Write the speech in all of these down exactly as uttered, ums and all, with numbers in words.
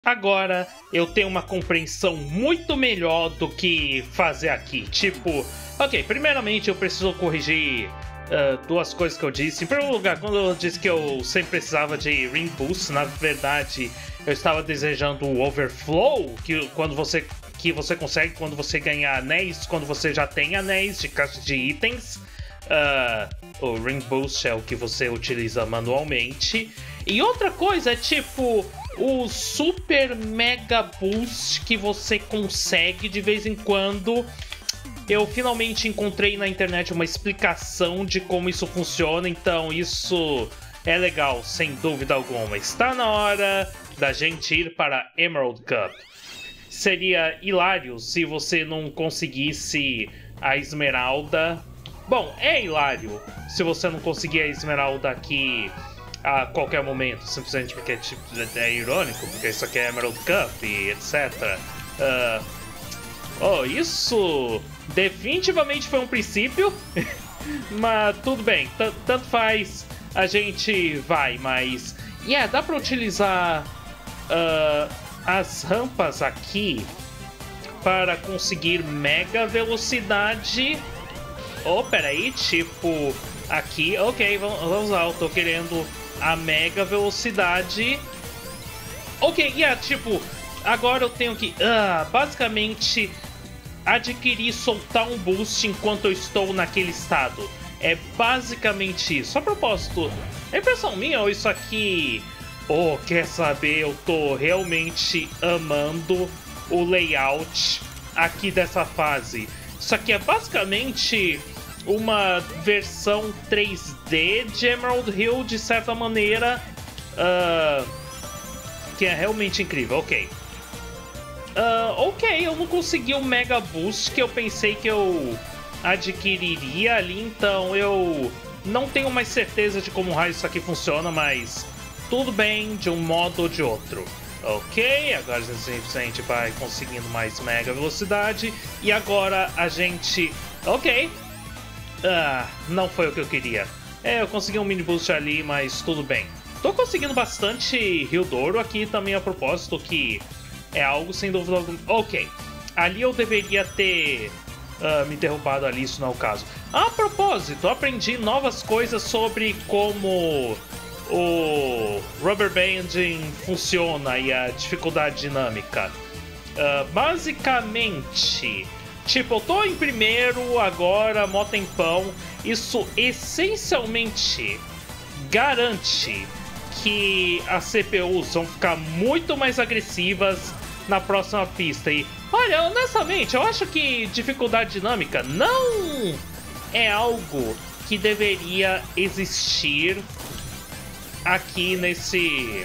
agora eu tenho uma compreensão muito melhor do que fazer aqui. Tipo, ok, primeiramente eu preciso corrigir uh, duas coisas que eu disse. Em primeiro lugar, quando eu disse que eu sempre precisava de Ring Boost, na verdade eu estava desejando o Overflow, que quando você, que você consegue quando você ganhar anéis, quando você já tem anéis de caixa de itens. Uh, o Ring Boost é o que você utiliza manualmente. E outra coisa é tipo o Super Mega Boost que você consegue de vez em quando. Eu finalmente encontrei na internet uma explicação de como isso funciona, então isso é legal, sem dúvida alguma. Está na hora da gente ir para Emerald Cup. Seria hilário se você não conseguisse a Esmeralda. Bom, é hilário se você não conseguir a Esmeralda aqui a qualquer momento, simplesmente porque tipo, é irônico, porque isso aqui é Emerald Cup e etcétera. Uh, oh, isso definitivamente foi um princípio, mas tudo bem, tanto faz, a gente vai, mas... Yeah, dá pra utilizar uh, as rampas aqui para conseguir mega velocidade. Oh, peraí, tipo, aqui, ok, vamos lá, eu tô querendo a mega velocidade. Ok, yeah, tipo, agora eu tenho que, uh, basicamente, adquirir e soltar um boost enquanto eu estou naquele estado. É basicamente isso. A propósito, é impressão minha ou isso aqui... Oh, quer saber, eu tô realmente amando o layout aqui dessa fase. Isso aqui é basicamente uma versão três D de Emerald Hill, de certa maneira, uh, que é realmente incrível. Ok. Uh, ok, eu não consegui o Mega Boost que eu pensei que eu adquiriria ali, então eu não tenho mais certeza de como raio isso aqui funciona, mas tudo bem de um modo ou de outro. Ok, agora a gente vai conseguindo mais mega velocidade. E agora a gente... Ok. Ah, não foi o que eu queria. É, eu consegui um mini boost ali, mas tudo bem. Tô conseguindo bastante Rio Douro aqui também a propósito, que é algo sem dúvida alguma. Ok, ali eu deveria ter uh, me derrubado ali, isso não é o caso. A propósito, aprendi novas coisas sobre como o Rubber Banding funciona e a dificuldade dinâmica. Uh, basicamente, tipo, eu tô em primeiro agora, mó tempão. Isso essencialmente garante que as C P Us vão ficar muito mais agressivas na próxima pista. E, olha, honestamente, eu acho que dificuldade dinâmica não é algo que deveria existir aqui nesse...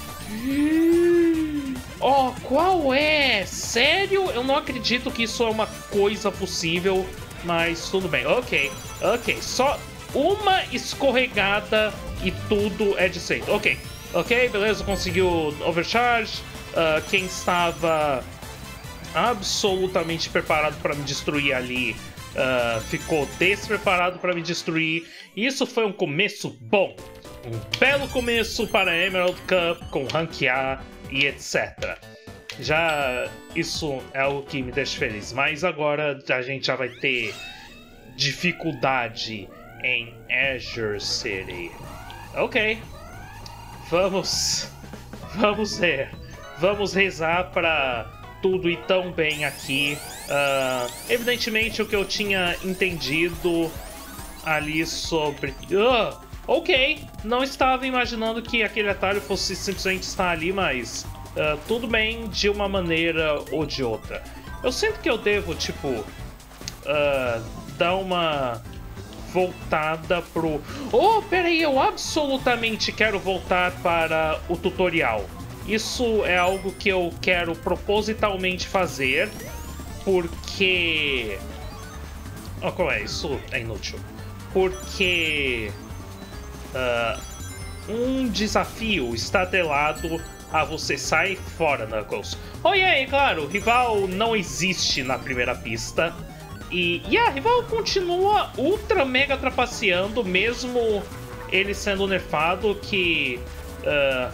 Oh, qual é? Sério? Eu não acredito que isso é uma coisa possível, mas tudo bem. Ok, ok. Só uma escorregada e tudo é desfeito. Ok, ok, beleza, conseguiu overcharge. Uh, quem estava absolutamente preparado para me destruir ali uh, ficou despreparado para me destruir. Isso foi um começo bom. Um belo começo para a Emerald Cup com Rank A e etcétera. Já isso é algo que me deixa feliz. Mas agora a gente já vai ter dificuldade em Azure City. Ok. Vamos... Vamos ver. Vamos rezar para tudo ir tão bem aqui. Uh, evidentemente o que eu tinha entendido ali sobre... Uh, Ok, não estava imaginando que aquele atalho fosse simplesmente estar ali, mas uh, tudo bem de uma maneira ou de outra. Eu sinto que eu devo, tipo, uh, dar uma voltada pro... Oh, peraí, eu absolutamente quero voltar para o tutorial. Isso é algo que eu quero propositalmente fazer, porque... Oh, qual é? Isso é inútil. Porque... Uh, um desafio está atrelado a você sair fora, Knuckles. Oh, e aí, claro, o rival não existe na primeira pista. E, e a rival continua ultra mega trapaceando, mesmo ele sendo nerfado, que uh,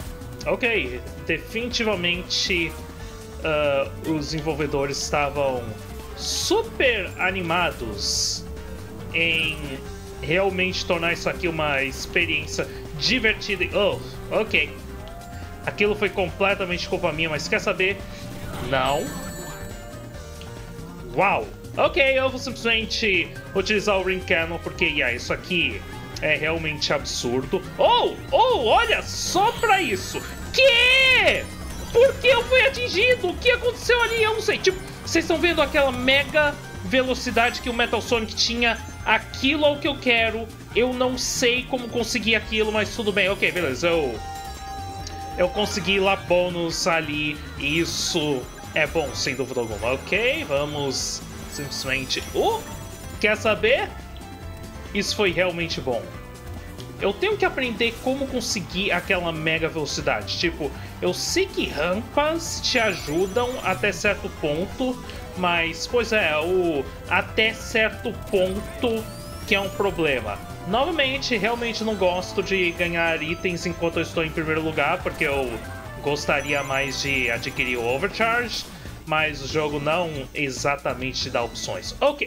ok, definitivamente uh, os desenvolvedores estavam super animados em realmente tornar isso aqui uma experiência divertida. Oh, ok. Aquilo foi completamente culpa minha, mas quer saber? Não. Uau. Ok, eu vou simplesmente utilizar o Ring Cannon porque, yeah, isso aqui é realmente absurdo. Oh, oh, olha só pra isso. Que? Por que eu fui atingido? O que aconteceu ali? Eu não sei. Tipo, vocês estão vendo aquela mega velocidade que o Metal Sonic tinha? Aquilo é o que eu quero. Eu não sei como conseguir aquilo, mas tudo bem. Ok, beleza. Eu, eu consegui lá bônus ali. Isso é bom, sem dúvida alguma. Ok, vamos simplesmente... Uh, quer saber? Isso foi realmente bom. Eu tenho que aprender como conseguir aquela mega velocidade. Tipo, eu sei que rampas te ajudam até certo ponto, mas, pois é, o até certo ponto que é um problema. Novamente, realmente não gosto de ganhar itens enquanto eu estou em primeiro lugar, porque eu gostaria mais de adquirir o Overcharge, mas o jogo não exatamente te dá opções. Ok.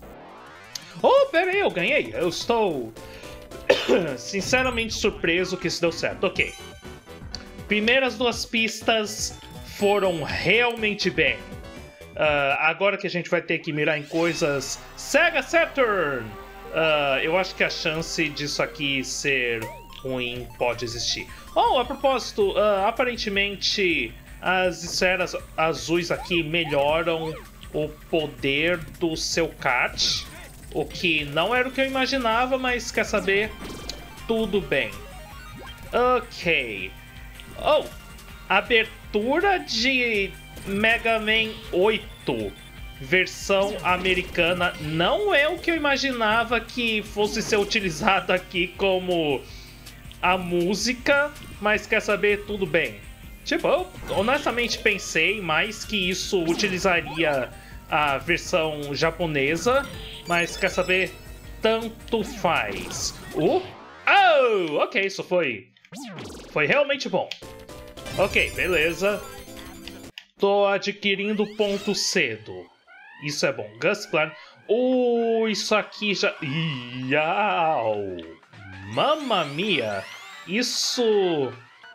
Oh, pera aí, eu ganhei. Eu estou sinceramente surpreso que isso deu certo. Ok. Primeiras duas pistas foram realmente bem. Uh, agora que a gente vai ter que mirar em coisas Sega Saturn, uh, eu acho que a chance disso aqui ser ruim pode existir. Oh, a propósito, uh, aparentemente as esferas azuis aqui melhoram o poder do seu kart, o que não era o que eu imaginava, mas quer saber? Tudo bem. Ok. Oh, abertura de Mega Man oito, versão americana, não é o que eu imaginava que fosse ser utilizado aqui como a música, mas quer saber? Tudo bem. Tipo, eu honestamente pensei mais que isso utilizaria a versão japonesa, mas quer saber? Tanto faz. Uh, oh, ok, isso foi, foi realmente bom. Ok, beleza. Tô adquirindo ponto cedo. Isso é bom. Gusplan. Uh, isso aqui já... Iau! Mamma mia! Isso...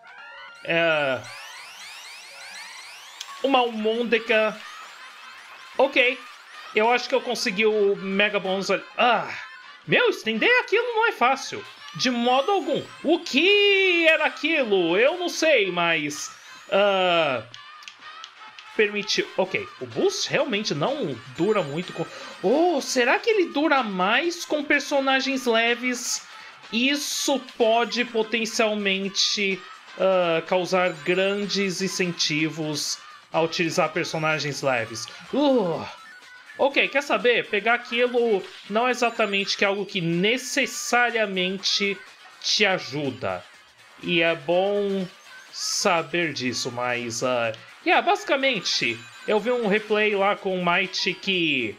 É... uma almôndega. Ok. Eu acho que eu consegui o Mega Bônus ali. Ah! Meu, estender aquilo não é fácil. De modo algum. O que era aquilo? Eu não sei, mas... Uh... permitiu... Ok, o boost realmente não dura muito com... Oh, será que ele dura mais com personagens leves? Isso pode potencialmente uh, causar grandes incentivos a utilizar personagens leves. Uh, ok, quer saber? Pegar aquilo não é exatamente que algo que necessariamente te ajuda. E é bom saber disso, mas... Uh, yeah, basicamente, eu vi um replay lá com o Might que...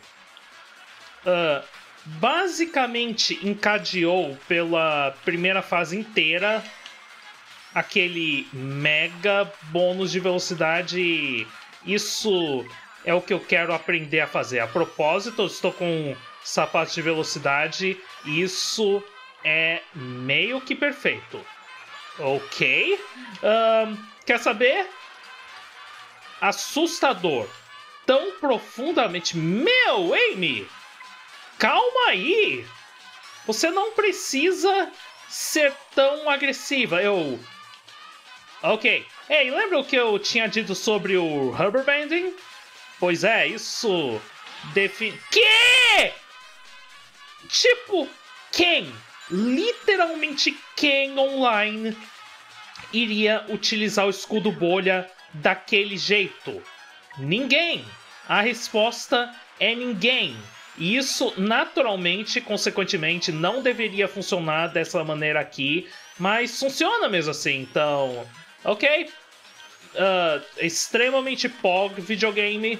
Uh, basicamente encadeou pela primeira fase inteira aquele mega bônus de velocidade. Isso é o que eu quero aprender a fazer. A propósito, eu estou com sapatos de velocidade. Isso é meio que perfeito. Ok. Um, quer saber? Assustador. Tão profundamente... Meu, Amy! Calma aí! Você não precisa ser tão agressiva. Eu... Ok. Ei, lembra o que eu tinha dito sobre o Rubber Banding? Pois é, isso... Define... Que? Tipo, quem? Literalmente quem online iria utilizar o escudo bolha daquele jeito? Ninguém. A resposta é ninguém. E isso, naturalmente, consequentemente, não deveria funcionar dessa maneira aqui, mas funciona mesmo assim, então... Ok. Uh, extremamente P O G videogame.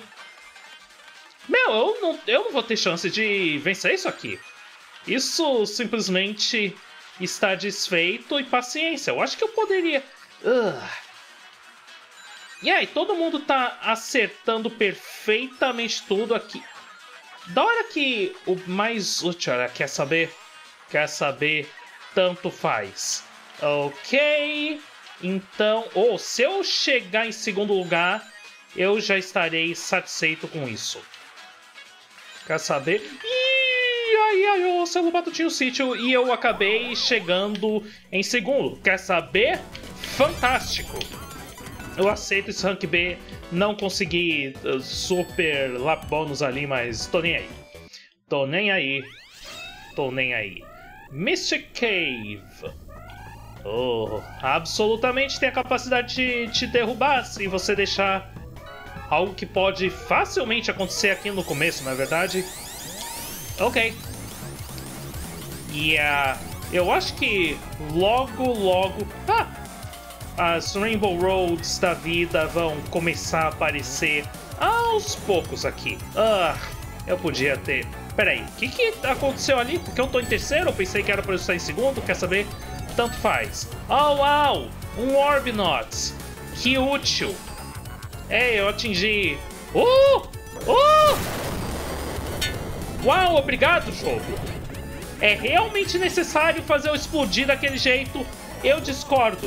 Meu, eu não, eu não vou ter chance de vencer isso aqui. Isso simplesmente está desfeito e paciência. Eu acho que eu poderia... Uh, E aí, todo mundo tá acertando perfeitamente tudo aqui. Da hora que o mais útil, quer saber? Quer saber? Tanto faz. Ok. Então, ou oh, se eu chegar em segundo lugar, eu já estarei satisfeito com isso. Quer saber? Ih, ai, ai, o Celo Batutinho Sítio e eu acabei chegando em segundo. Quer saber? Fantástico. Eu aceito esse rank B, não consegui uh, super lap bônus ali, mas tô nem aí. Tô nem aí. Tô nem aí. Mystic Cave. Oh, absolutamente tem a capacidade de te derrubar se você deixar algo que pode facilmente acontecer aqui no começo, não é verdade? Ok. Yeah. Eu acho que logo, logo... Ah! As Rainbow Roads da vida vão começar a aparecer aos poucos aqui. Ah, eu podia ter... Peraí, o que, que aconteceu ali? Porque eu tô em terceiro, eu pensei que era pra eu estar em segundo, quer saber? Tanto faz. Oh, uau! Um Orbinauts! Que útil! É, eu atingi... Uh! Uh! Uau, obrigado, jogo! É realmente necessário fazer eu explodir daquele jeito? Eu discordo.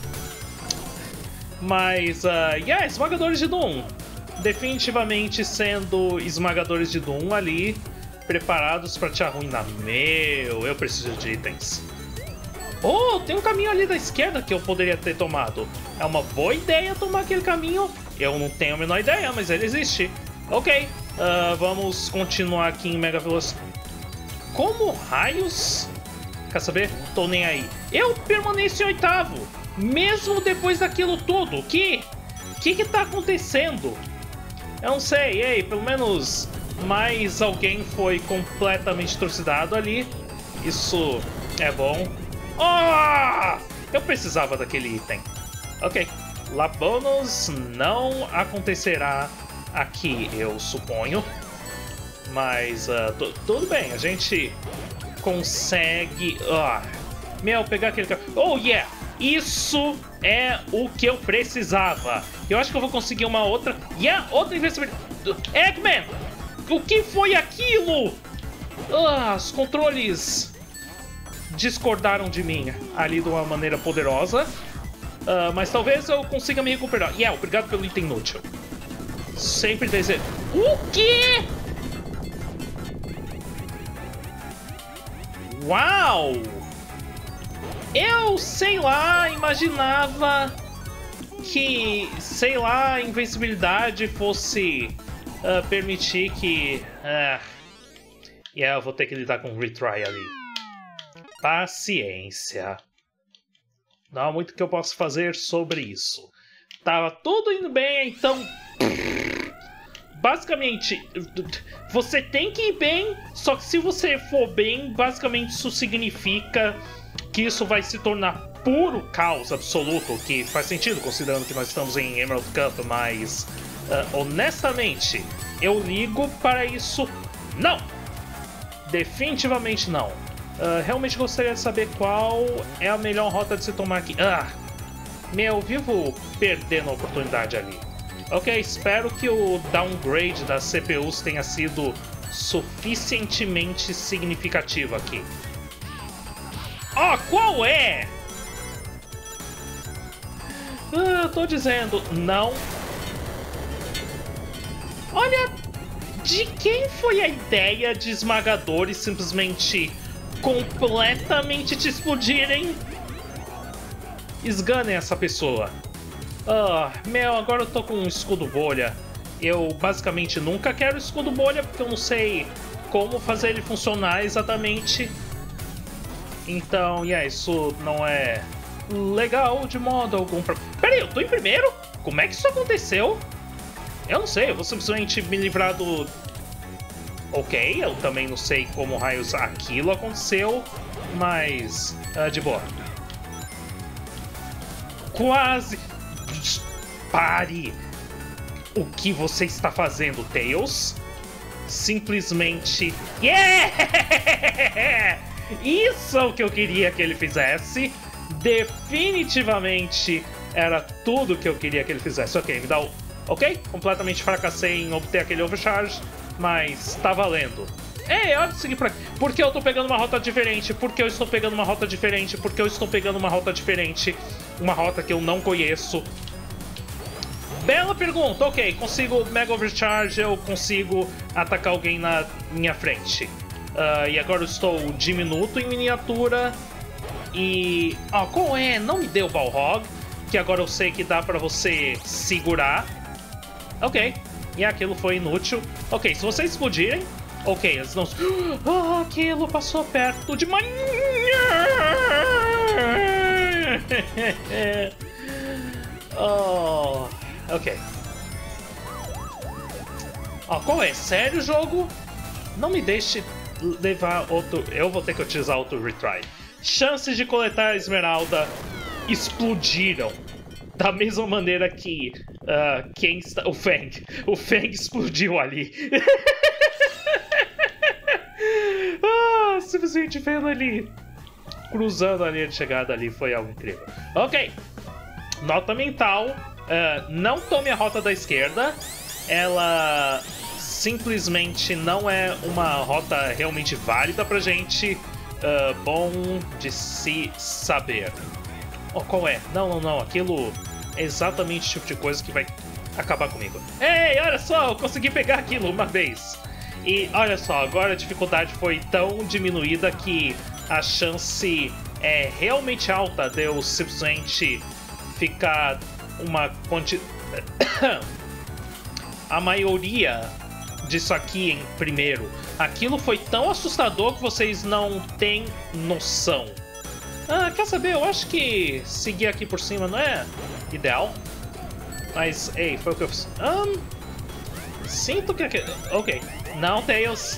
Mas, uh, yeah, esmagadores de Doom. Definitivamente sendo esmagadores de Doom ali, preparados pra te arruinar. Meu, eu preciso de itens. Oh, tem um caminho ali da esquerda que eu poderia ter tomado. É uma boa ideia tomar aquele caminho. Eu não tenho a menor ideia, mas ele existe. Ok, uh, vamos continuar aqui em Mega Velocidade. Como raios? Quer saber? Tô nem aí. Eu permaneço em oitavo. Mesmo depois daquilo tudo, o que? O que que tá acontecendo? Eu não sei, ei, pelo menos mais alguém foi completamente trucidado ali. Isso é bom. Oh! Eu precisava daquele item. Ok, lap bônus não acontecerá aqui, eu suponho. Mas uh, tudo bem, a gente consegue... Uh, meu, pegar aquele... Oh, yeah! Isso é o que eu precisava. Eu acho que eu vou conseguir uma outra... E a outra investimentos... Eggman! O que foi aquilo? Ah, os controles discordaram de mim ali de uma maneira poderosa. Uh, mas talvez eu consiga me recuperar. E yeah, obrigado pelo item inútil. Sempre desejo... O quê? Uau! Eu, sei lá, imaginava que, sei lá, a invencibilidade fosse uh, permitir que... Uh, yeah, eu vou ter que lidar com um retry ali. Paciência. Não há muito que eu possa fazer sobre isso. Tava tudo indo bem, então... Basicamente, você tem que ir bem, só que se você for bem, basicamente isso significa... que isso vai se tornar puro caos absoluto, que faz sentido considerando que nós estamos em Emerald Cup, mas uh, honestamente, eu ligo para isso? Não! Definitivamente não. Uh, realmente gostaria de saber qual é a melhor rota de se tomar aqui. Ah! Meu, vivo perdendo a oportunidade ali. Ok, espero que o downgrade das C P Us tenha sido suficientemente significativo aqui. Oh, qual é? Ah, eu tô dizendo, não. Olha, de quem foi a ideia de esmagadores simplesmente completamente te explodirem? Esganem essa pessoa. Ah, meu, agora eu tô com um escudo bolha. Eu basicamente nunca quero escudo bolha porque eu não sei como fazer ele funcionar exatamente. Então, yeah, isso não é legal de modo algum. Peraí, eu tô em primeiro? Como é que isso aconteceu? Eu não sei, eu vou simplesmente me livrar do... Ok, eu também não sei como raios aquilo aconteceu, mas... Uh, de boa. Quase... Pare! O que você está fazendo, Tails? Simplesmente... Yeah! Isso é o que eu queria que ele fizesse. Definitivamente era tudo que eu queria que ele fizesse. Ok, me dá o... Ok, completamente fracassei em obter aquele overcharge, mas tá valendo. Ei, olha seguir pra aqui. Por que eu tô pegando uma rota diferente? Por que eu estou pegando uma rota diferente? Por que eu estou pegando uma rota diferente? Uma rota que eu não conheço. Bela pergunta. Ok, consigo Mega Overcharge, eu consigo atacar alguém na minha frente. Uh, e agora eu estou diminuto em miniatura. E... Ó, oh, qual é? Não me deu Balrog, que agora eu sei que dá pra você segurar. Ok, e aquilo foi inútil. Ok, se vocês explodirem... Ok, eles não... Ah, aquilo passou perto demais. Oh, ok. Oh, qual é? Sério, jogo? Não me deixe levar outro... Eu vou ter que utilizar outro retry. Chances de coletar a esmeralda explodiram. Da mesma maneira que uh, quem está... O Fang. O Fang explodiu ali. Ah, simplesmente vendo ali, cruzando a linha de chegada ali, foi algo incrível. Ok, nota mental, uh, não tome a rota da esquerda. Ela simplesmente não é uma rota realmente válida pra gente. Uh, bom de se saber. Oh, qual é? Não, não, não, aquilo é exatamente o tipo de coisa que vai acabar comigo. Ei, olha só, eu consegui pegar aquilo uma vez. E olha só, agora a dificuldade foi tão diminuída que a chance é realmente alta de eu simplesmente ficar uma quantidade... a maioria disso aqui em primeiro. Aquilo foi tão assustador que vocês não têm noção. Ah, quer saber? Eu acho que seguir aqui por cima não é ideal. Mas, ei, foi o que eu fiz. Um, sinto que... Aqui... Ok. Não, Tails.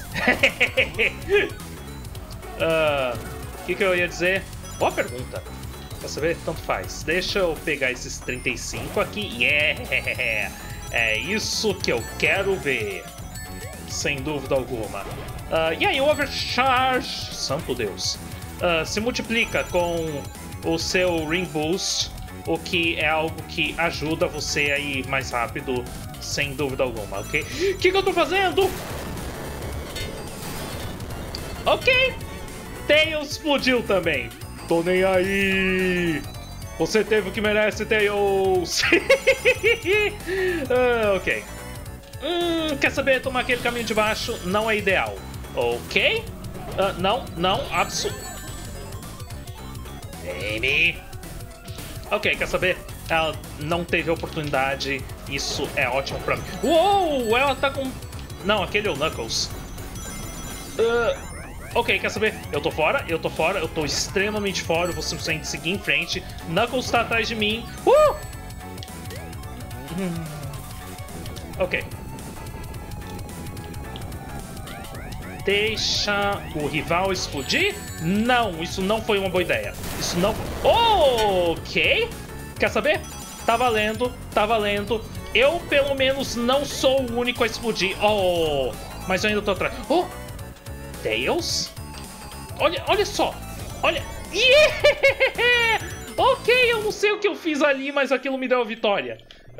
O uh, que, que eu ia dizer? Boa pergunta. Quer saber? Tanto faz. Deixa eu pegar esses trinta e cinco aqui. Yeah! É isso que eu quero ver. Sem dúvida alguma. Uh, e aí, o Overcharge... Santo Deus. Uh, se multiplica com o seu Ring Boost, o que é algo que ajuda você a ir mais rápido, sem dúvida alguma, ok? O que, que eu tô fazendo? Ok, Tails explodiu também. Tô nem aí. Você teve o que merece, Tails. uh, ok. Hum, quer saber? Tomar aquele caminho de baixo não é ideal. Ok. Uh, não, não, absolutamente. Baby. Ok, quer saber? Ela não teve oportunidade. Isso é ótimo pra mim. Uou, ela tá com... Não, aquele é o Knuckles. Uh... Ok, quer saber? Eu tô fora, eu tô fora, eu tô extremamente fora, eu vou simplesmente seguir em frente. Knuckles tá atrás de mim. Uh! Hum. Ok. Deixa o rival explodir? Não, isso não foi uma boa ideia. Isso não... Ok. Quer saber? Tá valendo, tá valendo. Eu, pelo menos, não sou o único a explodir. Oh, mas eu ainda tô atrás. Oh! Tails? Olha, olha só! Olha! Yeah! Ok, eu não sei o que eu fiz ali, mas aquilo me deu a vitória.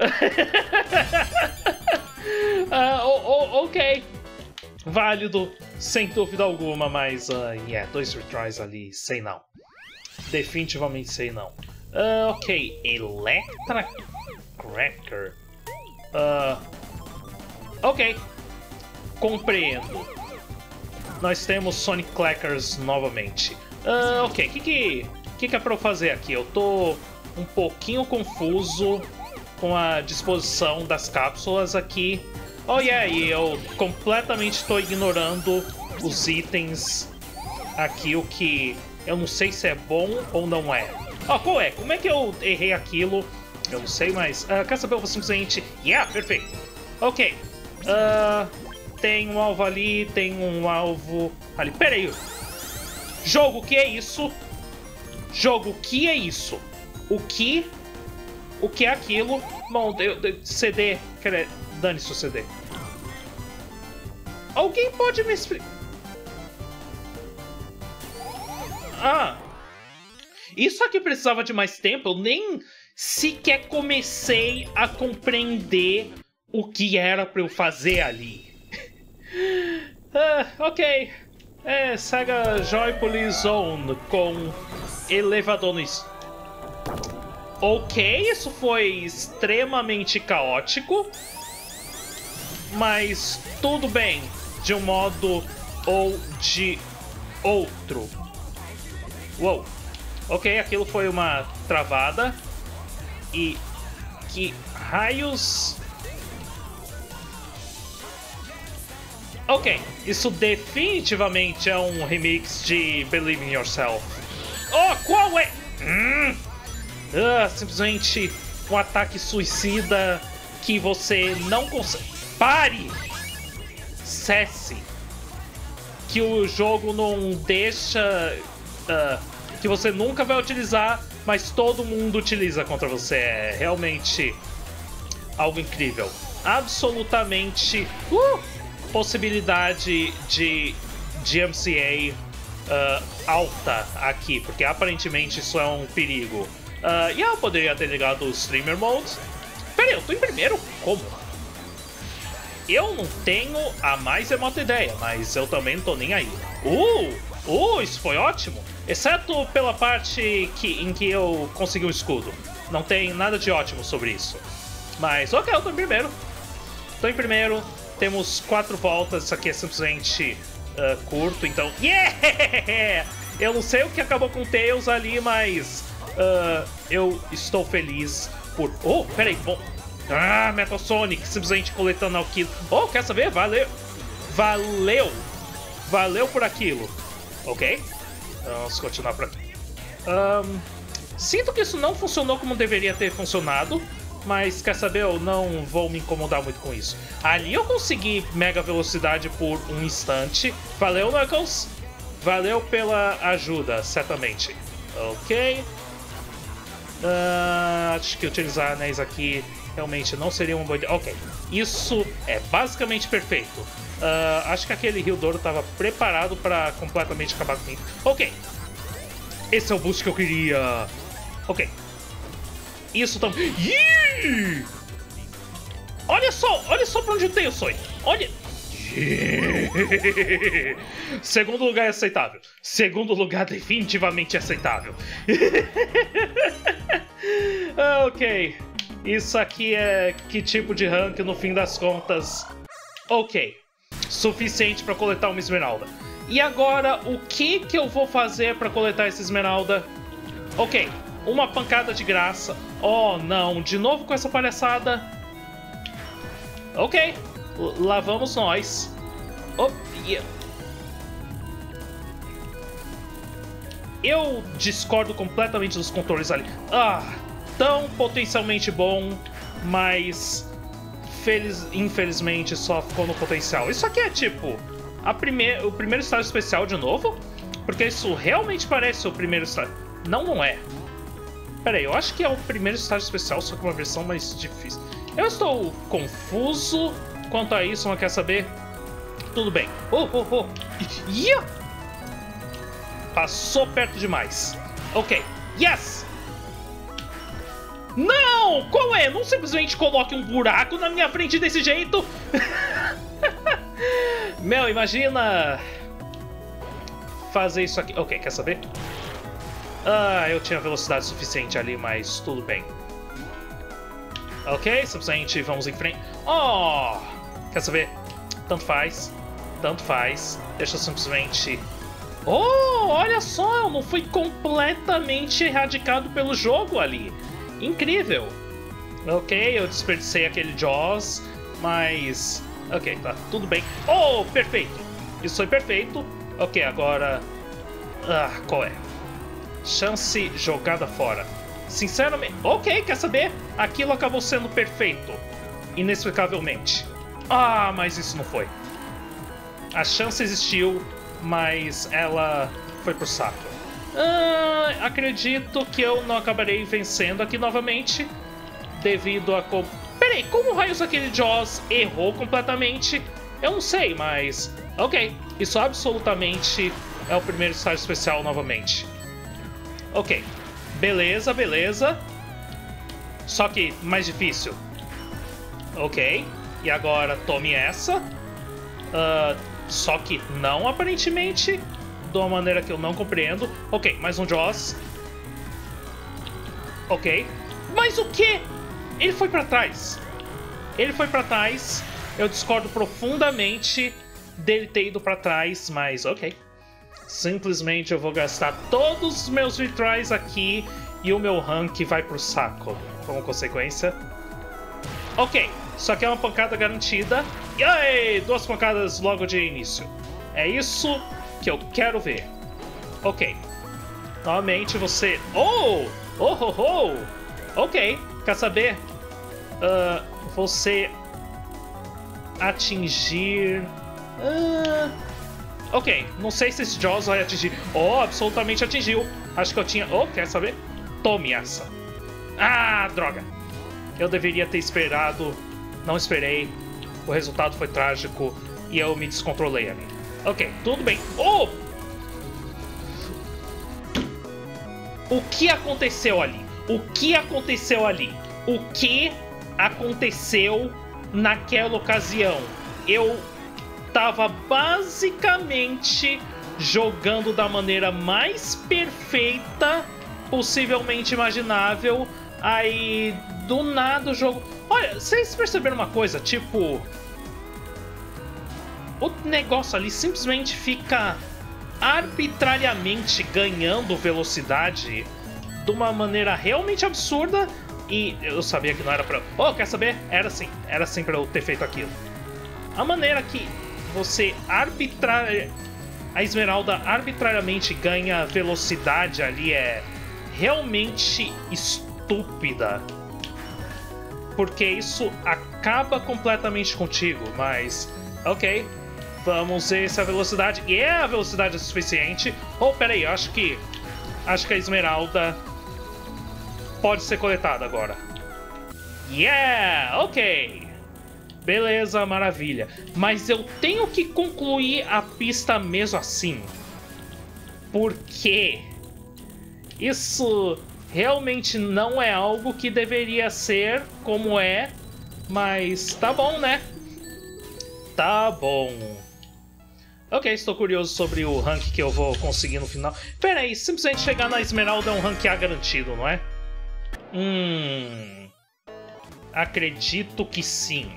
uh, oh, oh, ok. Válido, sem dúvida alguma, mas... Uh, yeah, dois retries ali, sei não. Definitivamente sei não. Uh, ok, Electra Cracker. Uh, ok, compreendo. Nós temos Sonic Clackers novamente. Uh, ok, o que, que, que, que é pra eu fazer aqui? Eu tô um pouquinho confuso com a disposição das cápsulas aqui. Oh, yeah, e eu completamente estou ignorando os itens aqui, o que eu não sei se é bom ou não é. Oh, qual é? Como é que eu errei aquilo? Eu não sei, mas... Uh, quer saber? Eu vou simplesmente... Yeah, perfeito. Ok. Uh... Tem um alvo ali, tem um alvo ali. Pera aí. Jogo, o que é isso? Jogo, o que é isso? O que? O que é aquilo? Bom, eu, eu, C D. Dane-se o C D. Alguém pode me explicar? Ah. Isso aqui precisava de mais tempo? Eu nem sequer comecei a compreender o que era pra eu fazer ali. ah, ok. É, Sega Joyfully Zone com elevador no... Ok, isso foi extremamente caótico. Mas tudo bem, de um modo ou de outro. Uou. Ok, aquilo foi uma travada. E que raios... Ok, isso definitivamente é um remix de Believe in Yourself. Oh, qual é? Hum. Ah, simplesmente um ataque suicida que você não consegue... Pare! Cesse! Que o jogo não deixa... Uh, que você nunca vai utilizar, mas todo mundo utiliza contra você. É realmente algo incrível. Absolutamente... Uh, possibilidade de G M C A uh, alta aqui, porque aparentemente isso é um perigo. Uh, e eu poderia ter ligado o Streamer Mode. Pera aí, eu tô em primeiro? Como? Eu não tenho a mais remota ideia, mas eu também não tô nem aí. Uh! Uh, isso foi ótimo! Exceto pela parte que, em que eu consegui o escudo. Não tem nada de ótimo sobre isso. Mas ok, eu tô em primeiro. Tô em primeiro. Temos quatro voltas, isso aqui é simplesmente uh, curto, então... Yeah! Eu não sei o que acabou com o Tails ali, mas... Uh, eu estou feliz por... Oh, peraí, bom... Ah, Metal Sonic, simplesmente coletando aquilo. Oh, quer saber? Valeu! Valeu! Valeu por aquilo. Ok? Vamos continuar por aqui. Um, sinto que isso não funcionou como deveria ter funcionado. Mas, quer saber, eu não vou me incomodar muito com isso. Ali eu consegui mega velocidade por um instante. Valeu, Knuckles. Valeu pela ajuda, certamente. Ok. Uh, acho que utilizar anéis aqui realmente não seria uma boa ideia. Ok. Isso é basicamente perfeito. Uh, acho que aquele Rio Douro estava preparado para completamente acabar comigo. Ok. Esse é o boost que eu queria. Ok. Isso também. Yeah! Olha só, olha só pra onde eu tenho, Sonic. Olha. Yeah! Segundo lugar é aceitável. Segundo lugar definitivamente é aceitável. Ok. Isso aqui é que tipo de rank no fim das contas? Ok. Suficiente pra coletar uma esmeralda. E agora, o que que eu vou fazer pra coletar essa esmeralda? Ok. Uma pancada de graça. Oh, não. De novo com essa palhaçada. Ok. L lá vamos nós. Oh, yeah. Eu discordo completamente dos controles ali. Ah, tão potencialmente bom, mas feliz, infelizmente só ficou no potencial. Isso aqui é tipo a primeir, o primeiro estágio especial de novo? Porque isso realmente parece o primeiro estágio. Não, não é. Pera aí, eu acho que é o primeiro estágio especial, só que uma versão mais difícil. Eu estou confuso quanto a isso, não quer saber? Tudo bem. Oh, oh, oh. Yeah! Passou perto demais. Ok. Yes! Não! Qual é? Não simplesmente coloque um buraco na minha frente desse jeito. Meu, imagina... fazer isso aqui. Ok, quer saber? Ah, eu tinha velocidade suficiente ali, mas tudo bem. Ok, simplesmente vamos em frente. Oh! Quer saber? Tanto faz. Tanto faz. Deixa eu simplesmente... Oh, olha só! Eu não fui completamente erradicado pelo jogo ali. Incrível. Ok, eu desperdicei aquele Jaws, mas... Ok, tá, tudo bem. Oh, perfeito. Isso foi perfeito. Ok, agora... Ah, qual é? Chance jogada fora. Sinceramente... Ok, quer saber? Aquilo acabou sendo perfeito. Inexplicavelmente. Ah, mas isso não foi. A chance existiu, mas ela foi pro saco. Ah, acredito que eu não acabarei vencendo aqui novamente. Devido a... Co... Peraí, como raios aquele Jaws errou completamente? Eu não sei, mas... Ok, isso absolutamente é o primeiro estágio especial novamente. Ok, beleza, beleza. só que mais difícil. Ok, e agora tome essa. Uh, só que não aparentemente, de uma maneira que eu não compreendo. Ok, mais um Jaws. Ok, mas o que? Ele foi pra trás. Ele foi pra trás. Eu discordo profundamente dele ter ido pra trás, mas ok. Simplesmente eu vou gastar todos os meus retries aqui e o meu rank vai pro saco, como consequência. Ok, só que é uma pancada garantida. E aí, duas pancadas logo de início. É isso que eu quero ver. Ok. Novamente você... Oh! Oh, oh, oh! Ok, quer saber? Uh, você... atingir... Uh... Ok, não sei se esse Jaws vai atingir. Oh, absolutamente atingiu. Acho que eu tinha... Oh, quer saber? Tome essa. Ah, droga. Eu deveria ter esperado. Não esperei. O resultado foi trágico. E eu me descontrolei ali. Ok, tudo bem. Oh! O que aconteceu ali? O que aconteceu ali? O que aconteceu naquela ocasião? Eu tava basicamente jogando da maneira mais perfeita possivelmente imaginável. Aí, do nada o jogo... Olha, vocês perceberam uma coisa? Tipo... O negócio ali simplesmente fica arbitrariamente ganhando velocidade de uma maneira realmente absurda. E eu sabia que não era pra... Oh, quer saber? Era assim. Era assim pra eu ter feito aquilo. A maneira que você arbitrar... A Esmeralda arbitrariamente ganha velocidade ali é realmente estúpida. Porque isso acaba completamente contigo, mas... Ok, vamos ver se a velocidade... E é a velocidade suficiente. Oh, peraí, eu acho que... Acho que a Esmeralda pode ser coletada agora. Yeah, ok. Beleza, maravilha. Mas eu tenho que concluir a pista mesmo assim. Porque isso realmente não é algo que deveria ser como é. Mas tá bom, né? Tá bom. Ok, estou curioso sobre o rank que eu vou conseguir no final. Pera aí, simplesmente chegar na Esmeralda é um rank A garantido, não é? Hum... Acredito que sim.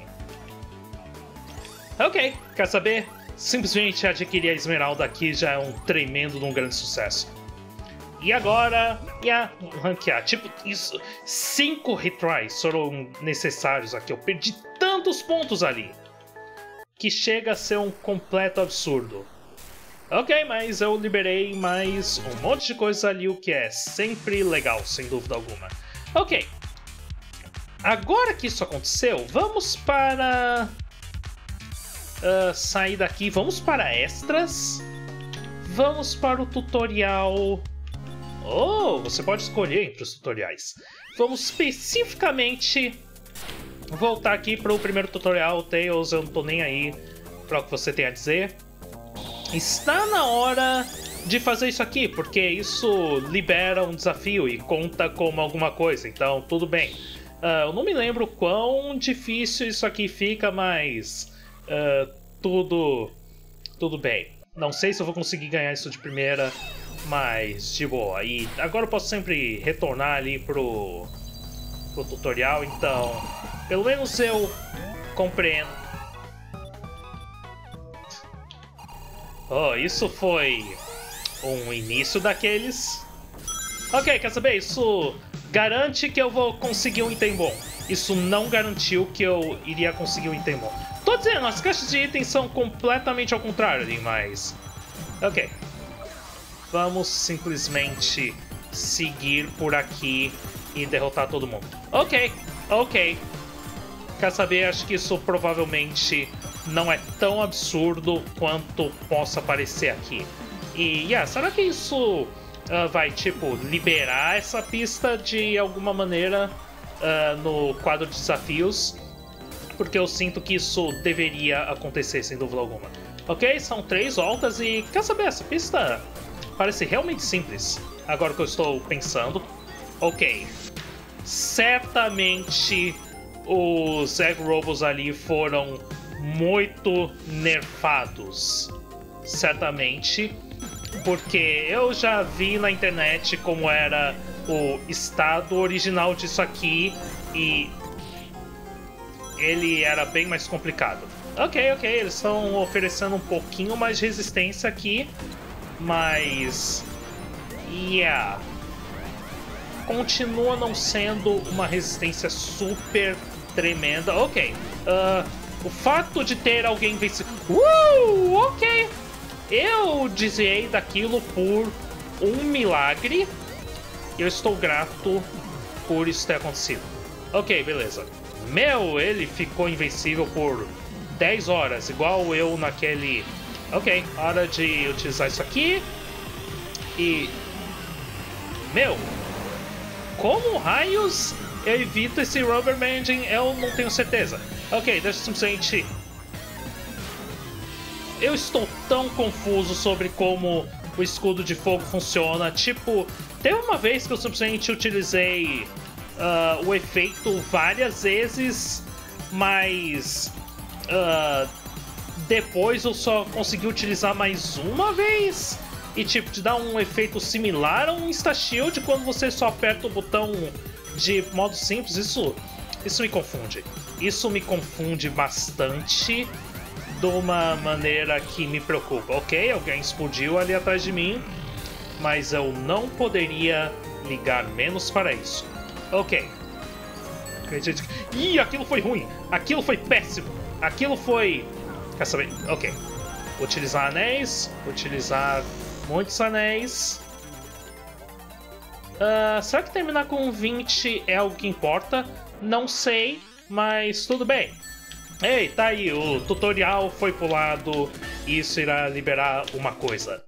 Ok, quer saber? Simplesmente adquirir a Esmeralda aqui já é um tremendo de um grande sucesso. E agora, yeah, ranquear. Tipo, isso, cinco retries foram necessários aqui. Eu perdi tantos pontos ali que chega a ser um completo absurdo. Ok, mas eu liberei mais um monte de coisa ali, o que é sempre legal, sem dúvida alguma. Ok. Agora que isso aconteceu, vamos para... Uh, sair daqui, vamos para extras. Vamos para o tutorial. Oh, você pode escolher entre os tutoriais. Vamos especificamente voltar aqui para o primeiro tutorial. Tails, eu não tô nem aí para o que você tem a dizer. Está na hora de fazer isso aqui, porque isso libera um desafio e conta como alguma coisa, então tudo bem. Uh, eu não me lembro quão difícil isso aqui fica, mas... Uh, tudo, tudo bem. Não sei se eu vou conseguir ganhar isso de primeira, mas de boa. E agora eu posso sempre retornar ali pro, pro tutorial, então pelo menos eu compreendo. Oh, isso foi um início daqueles. Ok, quer saber? Isso garante que eu vou conseguir um item bom. Isso não garantiu que eu iria conseguir um item bom. Tô dizendo, as caixas de itens são completamente ao contrário ali, mas... Ok. Vamos simplesmente seguir por aqui e derrotar todo mundo. Ok, ok. Quer saber? Acho que isso provavelmente não é tão absurdo quanto possa parecer aqui. E, yeah, será que isso uh, vai, tipo, liberar essa pista de alguma maneira uh, no quadro de desafios? Porque eu sinto que isso deveria acontecer, sem dúvida alguma. Ok, são três voltas e... Quer saber? Essa pista parece realmente simples, agora que eu estou pensando. Ok. certamente os Egg Robos ali foram muito nerfados. Certamente. Porque eu já vi na internet como era o estado original disso aqui e ele era bem mais complicado. Ok, ok, eles estão oferecendo um pouquinho mais de resistência aqui, mas... yeah... continua não sendo uma resistência super tremenda. Ok, uh, o fato de ter alguém vencido... Uh, ok! Eu desviei daquilo por um milagre. Eu estou grato por isso ter acontecido. Ok, beleza. Meu, ele ficou invencível por dez horas, igual eu naquele... Ok, hora de utilizar isso aqui. E... meu, como raios eu evito esse Rubber Banding? Eu não tenho certeza. Ok, deixa eu simplesmente... eu estou tão confuso sobre como o escudo de fogo funciona. Tipo, teve uma vez que eu simplesmente utilizei uh, o efeito várias vezes, mas uh, depois eu só consegui utilizar mais uma vez. E tipo, te dá um efeito similar a um Insta-Shield quando você só aperta o botão de modo simples. Isso, isso me confunde. Isso me confunde bastante. De uma maneira que me preocupa. Ok, alguém explodiu ali atrás de mim, mas eu não poderia ligar menos para isso. Ok. Ih, aquilo foi ruim. Aquilo foi péssimo. Aquilo foi... quer saber? Ok. Utilizar anéis. Utilizar muitos anéis. Uh, será que terminar com vinte é algo que importa? Não sei, mas tudo bem. Ei, tá aí, o tutorial foi pulado, isso irá liberar uma coisa.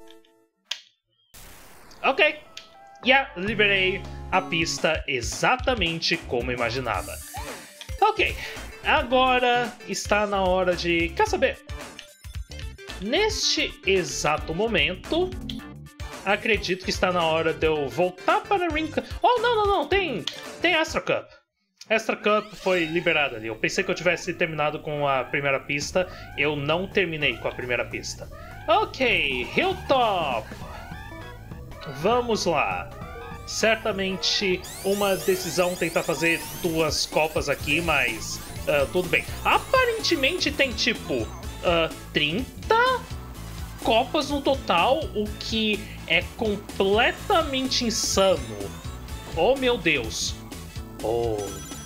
Ok, yeah, liberei a pista exatamente como imaginava. Ok, agora está na hora de... quer saber? Neste exato momento, acredito que está na hora de eu voltar para Ring... oh, não, não, não, tem, tem Astra Cup. Extra Cup foi liberada ali. Eu pensei que eu tivesse terminado com a primeira pista. Eu não terminei com a primeira pista. Ok, Hilltop. Vamos lá. Certamente uma decisão tentar fazer duas copas aqui, mas uh, tudo bem. Aparentemente tem tipo uh, trinta copas no total, o que é completamente insano. Oh meu Deus. Oh...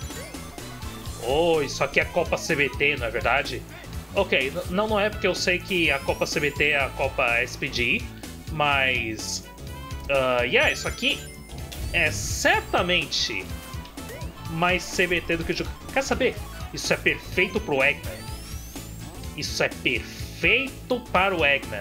oh, isso aqui é a Copa C B T, não é verdade? Ok, não, não é porque eu sei que a Copa C B T é a Copa S P G, mas... Uh, yeah, isso aqui é certamente mais C B T do que o jogo. Quer saber? Isso é perfeito pro Eggman. Isso é perfeito para o Eggman.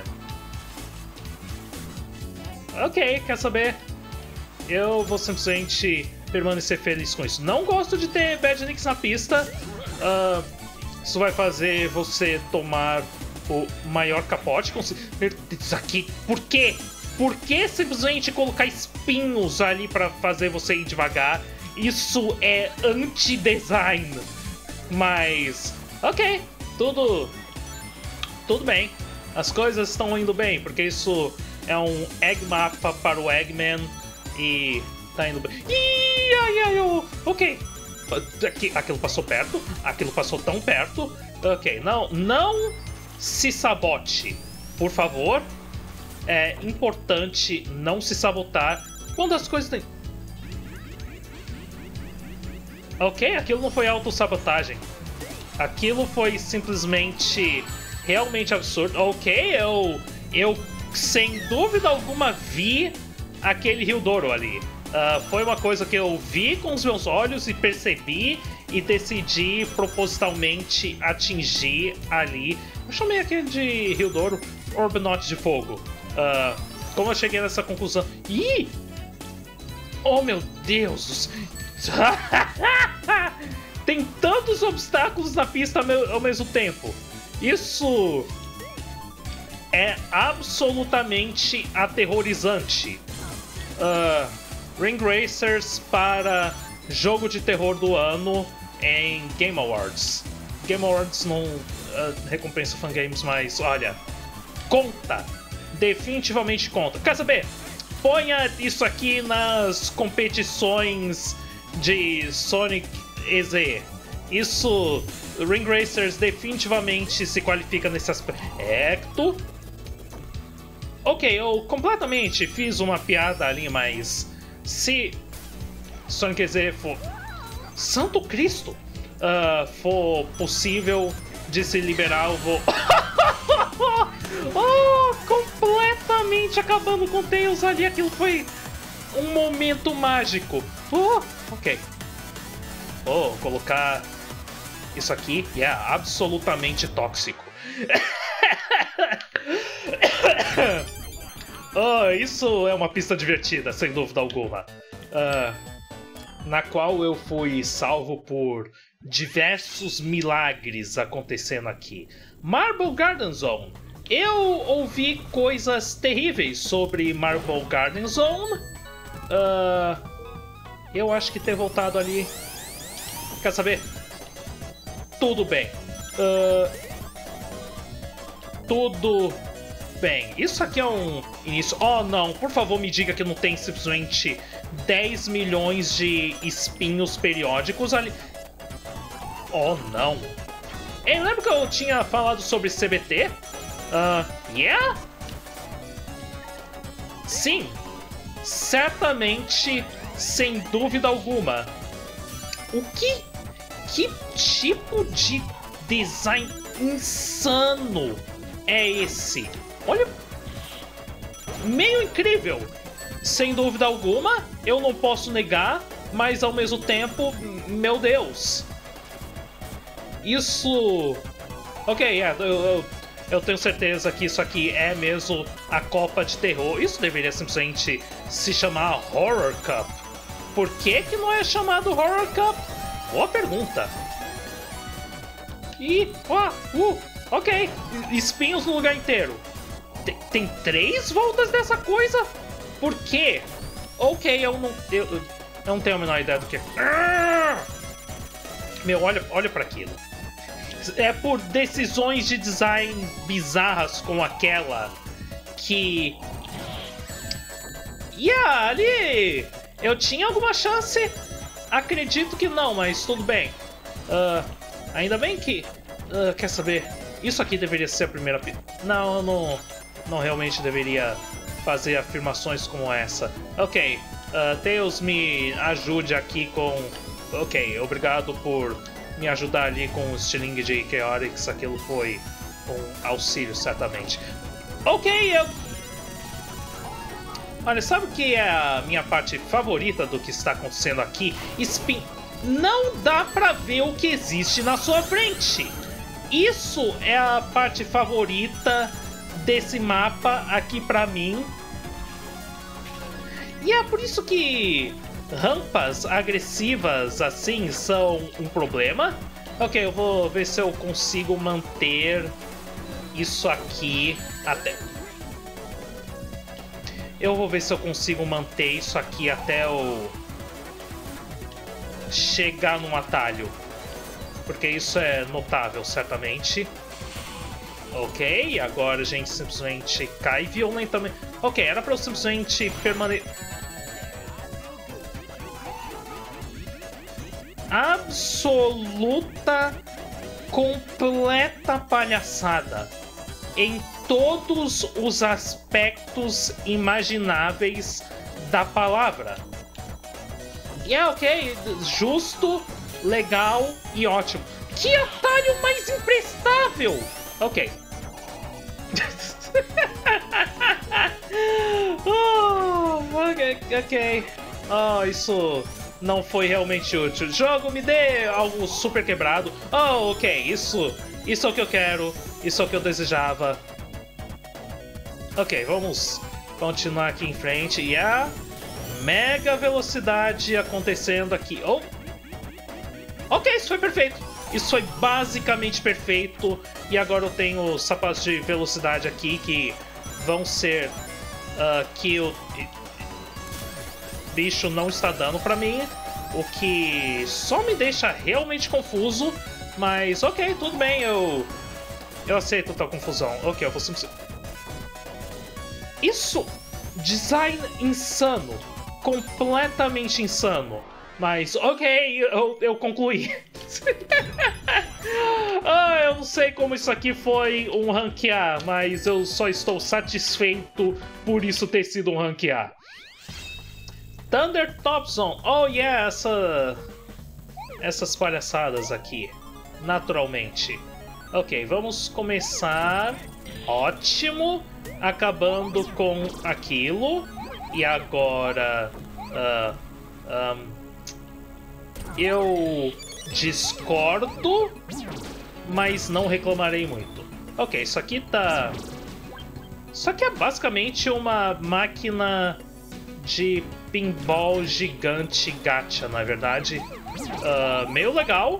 Ok, quer saber? Eu vou simplesmente permanecer feliz com isso. Não gosto de ter Badniks na pista. Uh, isso vai fazer você tomar o maior capote. Isso aqui, por quê? Por que simplesmente colocar espinhos ali para fazer você ir devagar? Isso é anti-design. Mas, ok, tudo, tudo bem. As coisas estão indo bem, porque isso é um Egg Mapa para o Eggman e tá indo bem. Ih, ai, ai, oh, ok. Aqui, aquilo passou perto, aquilo passou tão perto. Ok, não, não se sabote, por favor. É importante não se sabotar quando as coisas têm... ok, aquilo não foi autossabotagem. Aquilo foi simplesmente realmente absurdo. Ok, eu, eu sem dúvida alguma vi aquele Hildoro ali. Uh, foi uma coisa que eu vi com os meus olhos e percebi e decidi propositalmente atingir ali. Eu chamei aquele de Hildoro Orbnote de Fogo. Uh, como eu cheguei nessa conclusão? Ih! Oh meu Deus! Tem tantos obstáculos na pista ao mesmo tempo. Isso é absolutamente aterrorizante. Uh, Ring Racers para jogo de terror do ano em Game Awards. Game Awards não uh, recompensa fangames, mas olha, conta. Definitivamente conta. Quer saber? Ponha isso aqui nas competições de Sonic E Z. Isso, Ring Racers definitivamente se qualifica nesse aspecto. Ok, eu completamente fiz uma piada ali, mas se Sonic E Z for... Santo Cristo! Uh, for possível de se liberar, eu vou... Oh, completamente acabando com o Tails ali. Aquilo foi um momento mágico. Oh, ok. Oh, colocar isso aqui é absolutamente tóxico. Oh, isso é uma pista divertida, sem dúvida alguma. Uh, na qual eu fui salvo por diversos milagres acontecendo aqui. Marble Garden Zone. Eu ouvi coisas terríveis sobre Marble Garden Zone. Uh, eu acho que ter voltado ali... Quer saber? Tudo bem. Uh, tudo bem. Isso aqui é um início... Oh, não. Por favor, me diga que não tem simplesmente dez milhões de espinhos periódicos ali. Oh, não. Ei, lembra que eu tinha falado sobre C B T? Uh, yeah? Sim. Certamente, sem dúvida alguma. O que... Que tipo de design insano é esse? Olha... Meio incrível. Sem dúvida alguma, eu não posso negar, mas ao mesmo tempo, meu Deus. Isso... Ok, yeah, eu, eu, eu tenho certeza que isso aqui é mesmo a Copa de Terror. Isso deveria simplesmente se chamar Horror Cup. Por que que não é chamado Horror Cup? Boa pergunta. E... Ah, uh, ok. Espinhos no lugar inteiro. Tem, tem três voltas dessa coisa? Por quê? Ok, eu não... Eu, eu não tenho a menor ideia do que... Ah! Meu, olha, olha pra aquilo. É por decisões de design bizarras como aquela que... Yeah, ali... Eu tinha alguma chance? Acredito que não, mas tudo bem. Uh, ainda bem que... Uh, quer saber? Isso aqui deveria ser a primeira... Não, eu não, não realmente deveria fazer afirmações como essa. Ok, uh, Tails, me ajude aqui com... Ok, obrigado por me ajudar ali com o estilingue de Chaotix. Aquilo foi um auxílio, certamente. Ok, eu... Olha, sabe o que é a minha parte favorita do que está acontecendo aqui? Spin... Não dá pra ver o que existe na sua frente. Isso é a parte favorita desse mapa aqui pra mim. E é por isso que rampas agressivas assim são um problema. Ok, eu vou ver se eu consigo manter isso aqui até... Eu vou ver se eu consigo manter isso aqui até eu chegar num atalho. Porque isso é notável, certamente. Ok, agora a gente simplesmente cai violentamente. Ok, era pra eu simplesmente permanecer... Absoluta, completa palhaçada. Em todos os aspectos imagináveis da palavra. E é ok, justo, legal e ótimo. Que atalho mais imprestável! Ok. oh, ok, ok. Oh, isso não foi realmente útil. Jogo, me dê algo super quebrado. Oh, ok, isso, isso é o que eu quero. Isso é o que eu desejava. Ok, vamos continuar aqui em frente. E a mega velocidade acontecendo aqui. Oh! Ok, isso foi perfeito. Isso foi basicamente perfeito. E agora eu tenho os sapatos de velocidade aqui que vão ser... Uh, que o bicho não está dando pra mim. o que só me deixa realmente confuso, mas ok, tudo bem, eu, eu aceito tal confusão. Ok, eu vou simplesmente... Isso, design insano, completamente insano, mas ok, eu, eu concluí. Ah, eu não sei como isso aqui foi um rank A, mas eu só estou satisfeito por isso ter sido um rank A. Thunder Top Zone. Oh yeah, essa... essas palhaçadas aqui, naturalmente. Ok, vamos começar. Ótimo. Acabando com aquilo. E agora... Uh, um, eu discordo, mas não reclamarei muito. Ok, isso aqui tá... Isso aqui é basicamente uma máquina de pinball gigante gacha, não é verdade? Uh, meio legal.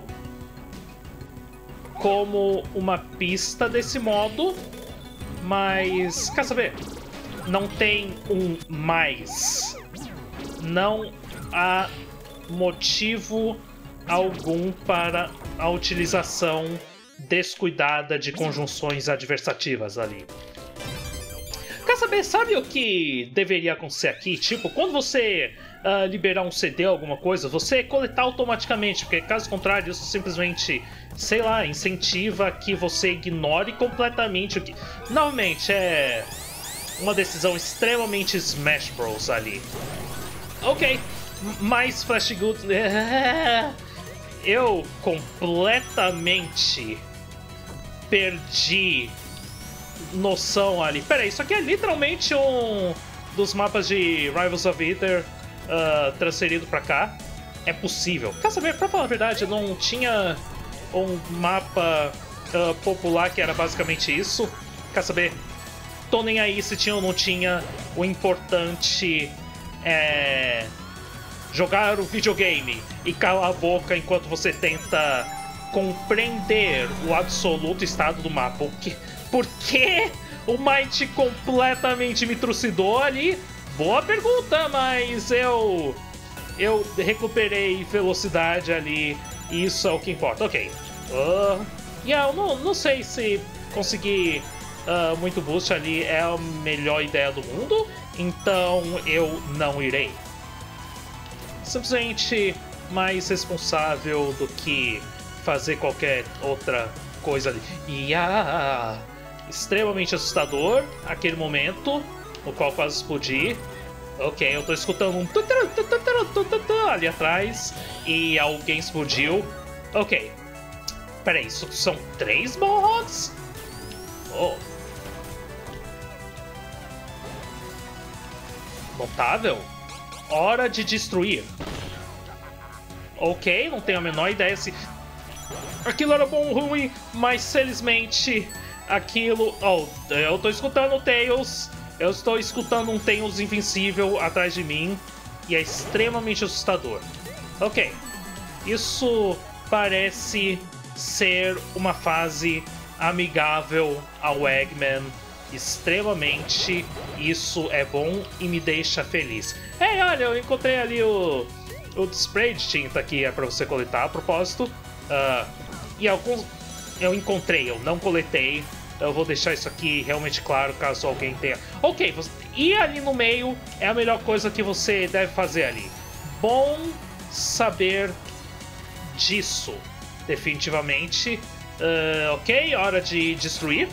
Como uma pista desse modo. Mas, quer saber? Não tem um mais. Não há motivo algum para a utilização descuidada de conjunções adversativas ali. Quer saber, sabe o que deveria acontecer aqui? Tipo, quando você uh, liberar um C D ou alguma coisa, você coletar automaticamente, porque caso contrário, isso simplesmente, sei lá, incentiva que você ignore completamente o que... Novamente, é uma decisão extremamente Smash Bros. Ali. Ok, mais Flash Goods... Eu completamente perdi noção ali. Pera aí, isso aqui é literalmente um dos mapas de Rivals of Aether uh, transferido pra cá. É possível. Quer saber, pra falar a verdade, não tinha um mapa uh, popular que era basicamente isso. Quer saber? Tô nem aí se tinha ou não tinha. O importante é... jogar o videogame e calar a boca enquanto você tenta compreender o absoluto estado do mapa. O que... Por que o Might completamente me trucidou ali? Boa pergunta, mas eu... Eu recuperei velocidade ali e isso é o que importa. Ok. Uh, yeah, eu não, não sei se conseguir uh, muito boost ali é a melhor ideia do mundo, então eu não irei. Simplesmente mais responsável do que fazer qualquer outra coisa ali. E ah, extremamente assustador aquele momento, no qual quase explodi. Ok, eu tô escutando um ali atrás e alguém explodiu. Ok. Peraí, isso são três Balrogs? Oh. Notável. Hora de destruir. Ok, não tenho a menor ideia se aquilo era bom ou ruim, mas felizmente aquilo... Oh, eu tô escutando o Tails. Eu estou escutando um Tails invencível atrás de mim e é extremamente assustador. Ok, isso parece ser uma fase amigável ao Eggman. Extremamente, isso é bom e me deixa feliz. Ei, olha, eu encontrei ali o, o spray de tinta que é pra você coletar a propósito. Uh, e alguns eu encontrei, eu não coletei. Eu vou deixar isso aqui realmente claro caso alguém tenha. Ok, você... ir ali no meio é a melhor coisa que você deve fazer ali. Bom saber disso, definitivamente. Uh, ok, hora de destruir.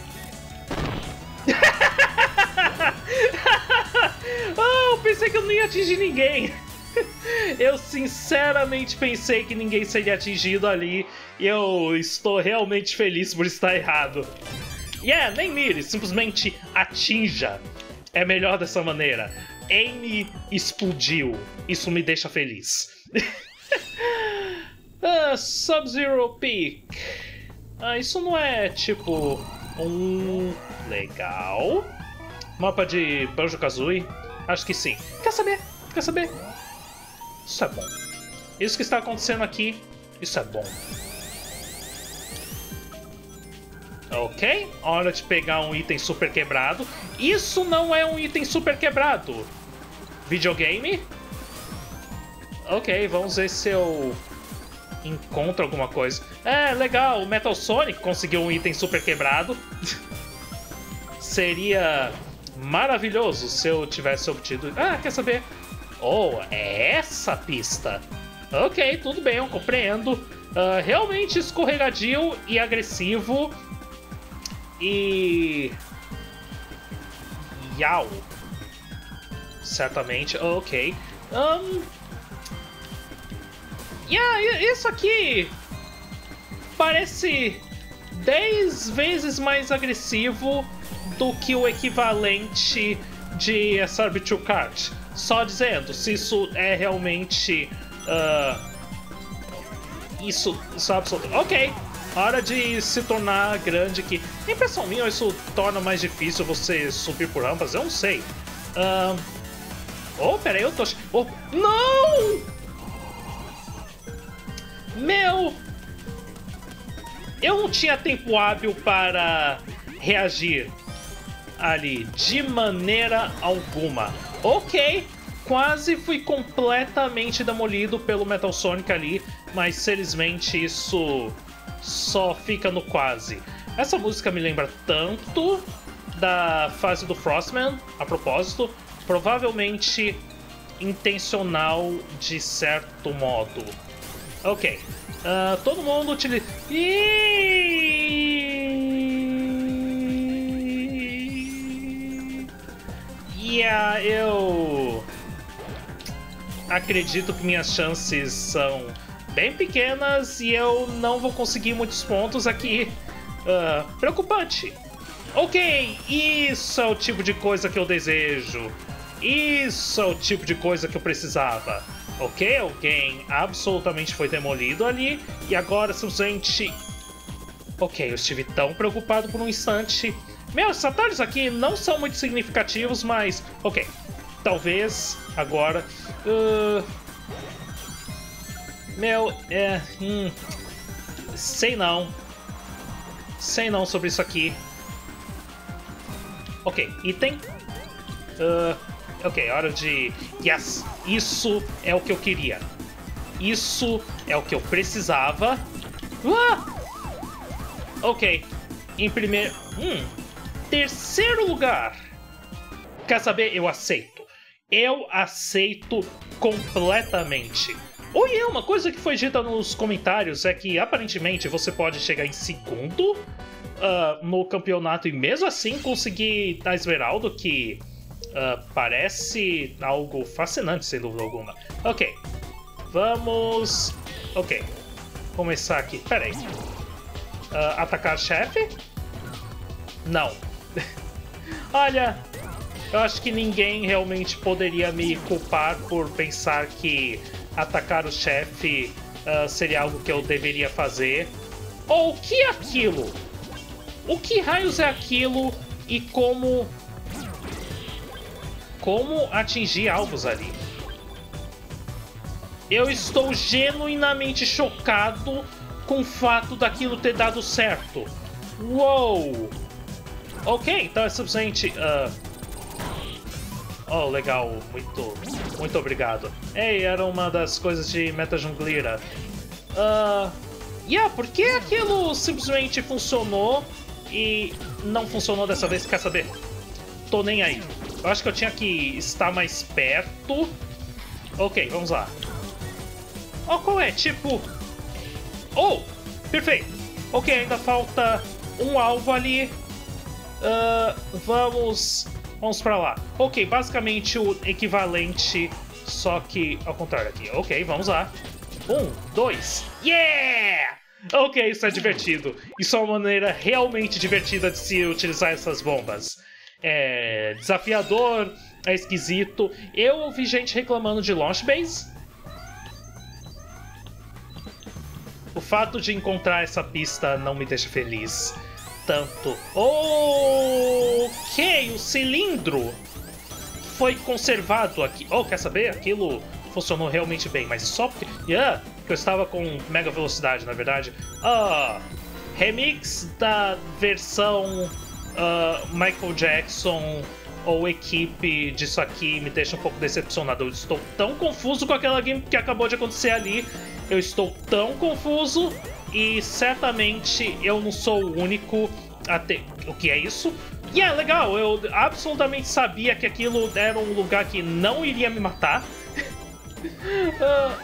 Oh, eu pensei que eu não ia atingir ninguém. Eu sinceramente pensei que ninguém seria atingido ali. E eu estou realmente feliz por estar errado. Yeah, nem mire, simplesmente atinja. É melhor dessa maneira. Amy explodiu. Isso me deixa feliz. uh, Sub-Zero Peak. Ah, isso não é tipo um... Legal. Mapa de Banjo-Kazooie? Acho que sim. Quer saber? Quer saber? Isso é bom. Isso que está acontecendo aqui, isso é bom. Ok, hora de pegar um item super quebrado. Isso não é um item super quebrado. Videogame. Ok, vamos ver se eu encontro alguma coisa. É, legal, o Metal Sonic conseguiu um item super quebrado. Seria maravilhoso se eu tivesse obtido... Ah, quer saber? Oh, é essa pista. Ok, tudo bem, eu compreendo. Uh, realmente escorregadio e agressivo. E... Yau. Certamente, ok. Um... Yeah, isso aqui parece dez vezes mais agressivo do que o equivalente de S R B dois Kart. Só dizendo, se isso é realmente... Uh, isso, isso é absoluto. Ok, hora de se tornar grande aqui. Impressão minha, isso torna mais difícil você subir por rampas? Eu não sei. Uh... Oh, peraí, eu tô... Oh, não! Meu... Eu não tinha tempo hábil para reagir ali, de maneira alguma. Ok, quase fui completamente demolido pelo Metal Sonic ali, mas felizmente isso só fica no quase. Essa música me lembra tanto da fase do Frostman, a propósito, provavelmente intencional de certo modo. Ok, uh, todo mundo utiliza... Yeah, eu acredito que minhas chances são bem pequenas e eu não vou conseguir muitos pontos aqui. Uh, preocupante. Ok, isso é o tipo de coisa que eu desejo. Isso é o tipo de coisa que eu precisava. Ok, alguém absolutamente foi demolido ali e agora simplesmente... Ok, eu estive tão preocupado por um instante. Meus atalhos aqui não são muito significativos, mas... Ok, talvez agora... Uh... Meu, é... Hum, sei não. Sei não sobre isso aqui. Ok, item. Uh... Ok, hora de... Yes! Isso é o que eu queria. Isso é o que eu precisava. Ah! Ok. Em primeiro... Hum. Terceiro lugar. Quer saber? Eu aceito. Eu aceito completamente. Oh, e uma coisa que foi dita nos comentários é que aparentemente você pode chegar em segundo uh, no campeonato e mesmo assim conseguir a Esmeralda, que... Uh, parece algo fascinante, sem dúvida alguma. Ok, vamos... Ok, começar aqui. Pera aí. Uh, atacar chefe? Não. Olha, eu acho que ninguém realmente poderia me culpar por pensar que atacar o chefe uh, seria algo que eu deveria fazer. Ou o que é aquilo? O que raios é aquilo e como... Como atingir alvos ali? Eu estou genuinamente chocado com o fato daquilo ter dado certo. Uou! Ok, então é simplesmente... Uh... Oh, legal. Muito, muito obrigado. Ei, era uma das coisas de Meta Junglira. Uh... Yeah, por que aquilo simplesmente funcionou e não funcionou dessa vez? Quer saber? Tô nem aí. Eu acho que eu tinha que estar mais perto. Ok, vamos lá. Oh, qual é? Tipo... Oh, perfeito. Ok, ainda falta um alvo ali. Uh, vamos... Vamos pra lá. Ok, basicamente o equivalente, só que ao contrário aqui. Ok, vamos lá. Um, dois. Yeah! Ok, isso é divertido. Isso é uma maneira realmente divertida de se utilizar essas bombas. É desafiador, é esquisito. Eu ouvi gente reclamando de Launch Base. O fato de encontrar essa pista não me deixa feliz tanto. Ok, o cilindro foi conservado aqui. Oh, quer saber? Aquilo funcionou realmente bem, mas só porque... Yeah, que eu estava com mega velocidade, na verdade. Ah, remix da versão... Uh, Michael Jackson ou equipe disso aqui me deixa um pouco decepcionado. Eu estou tão confuso com aquela game que acabou de acontecer ali. Eu estou tão confuso e certamente eu não sou o único a ter... O que é isso? E é legal, eu absolutamente sabia que aquilo era um lugar que não iria me matar. uh...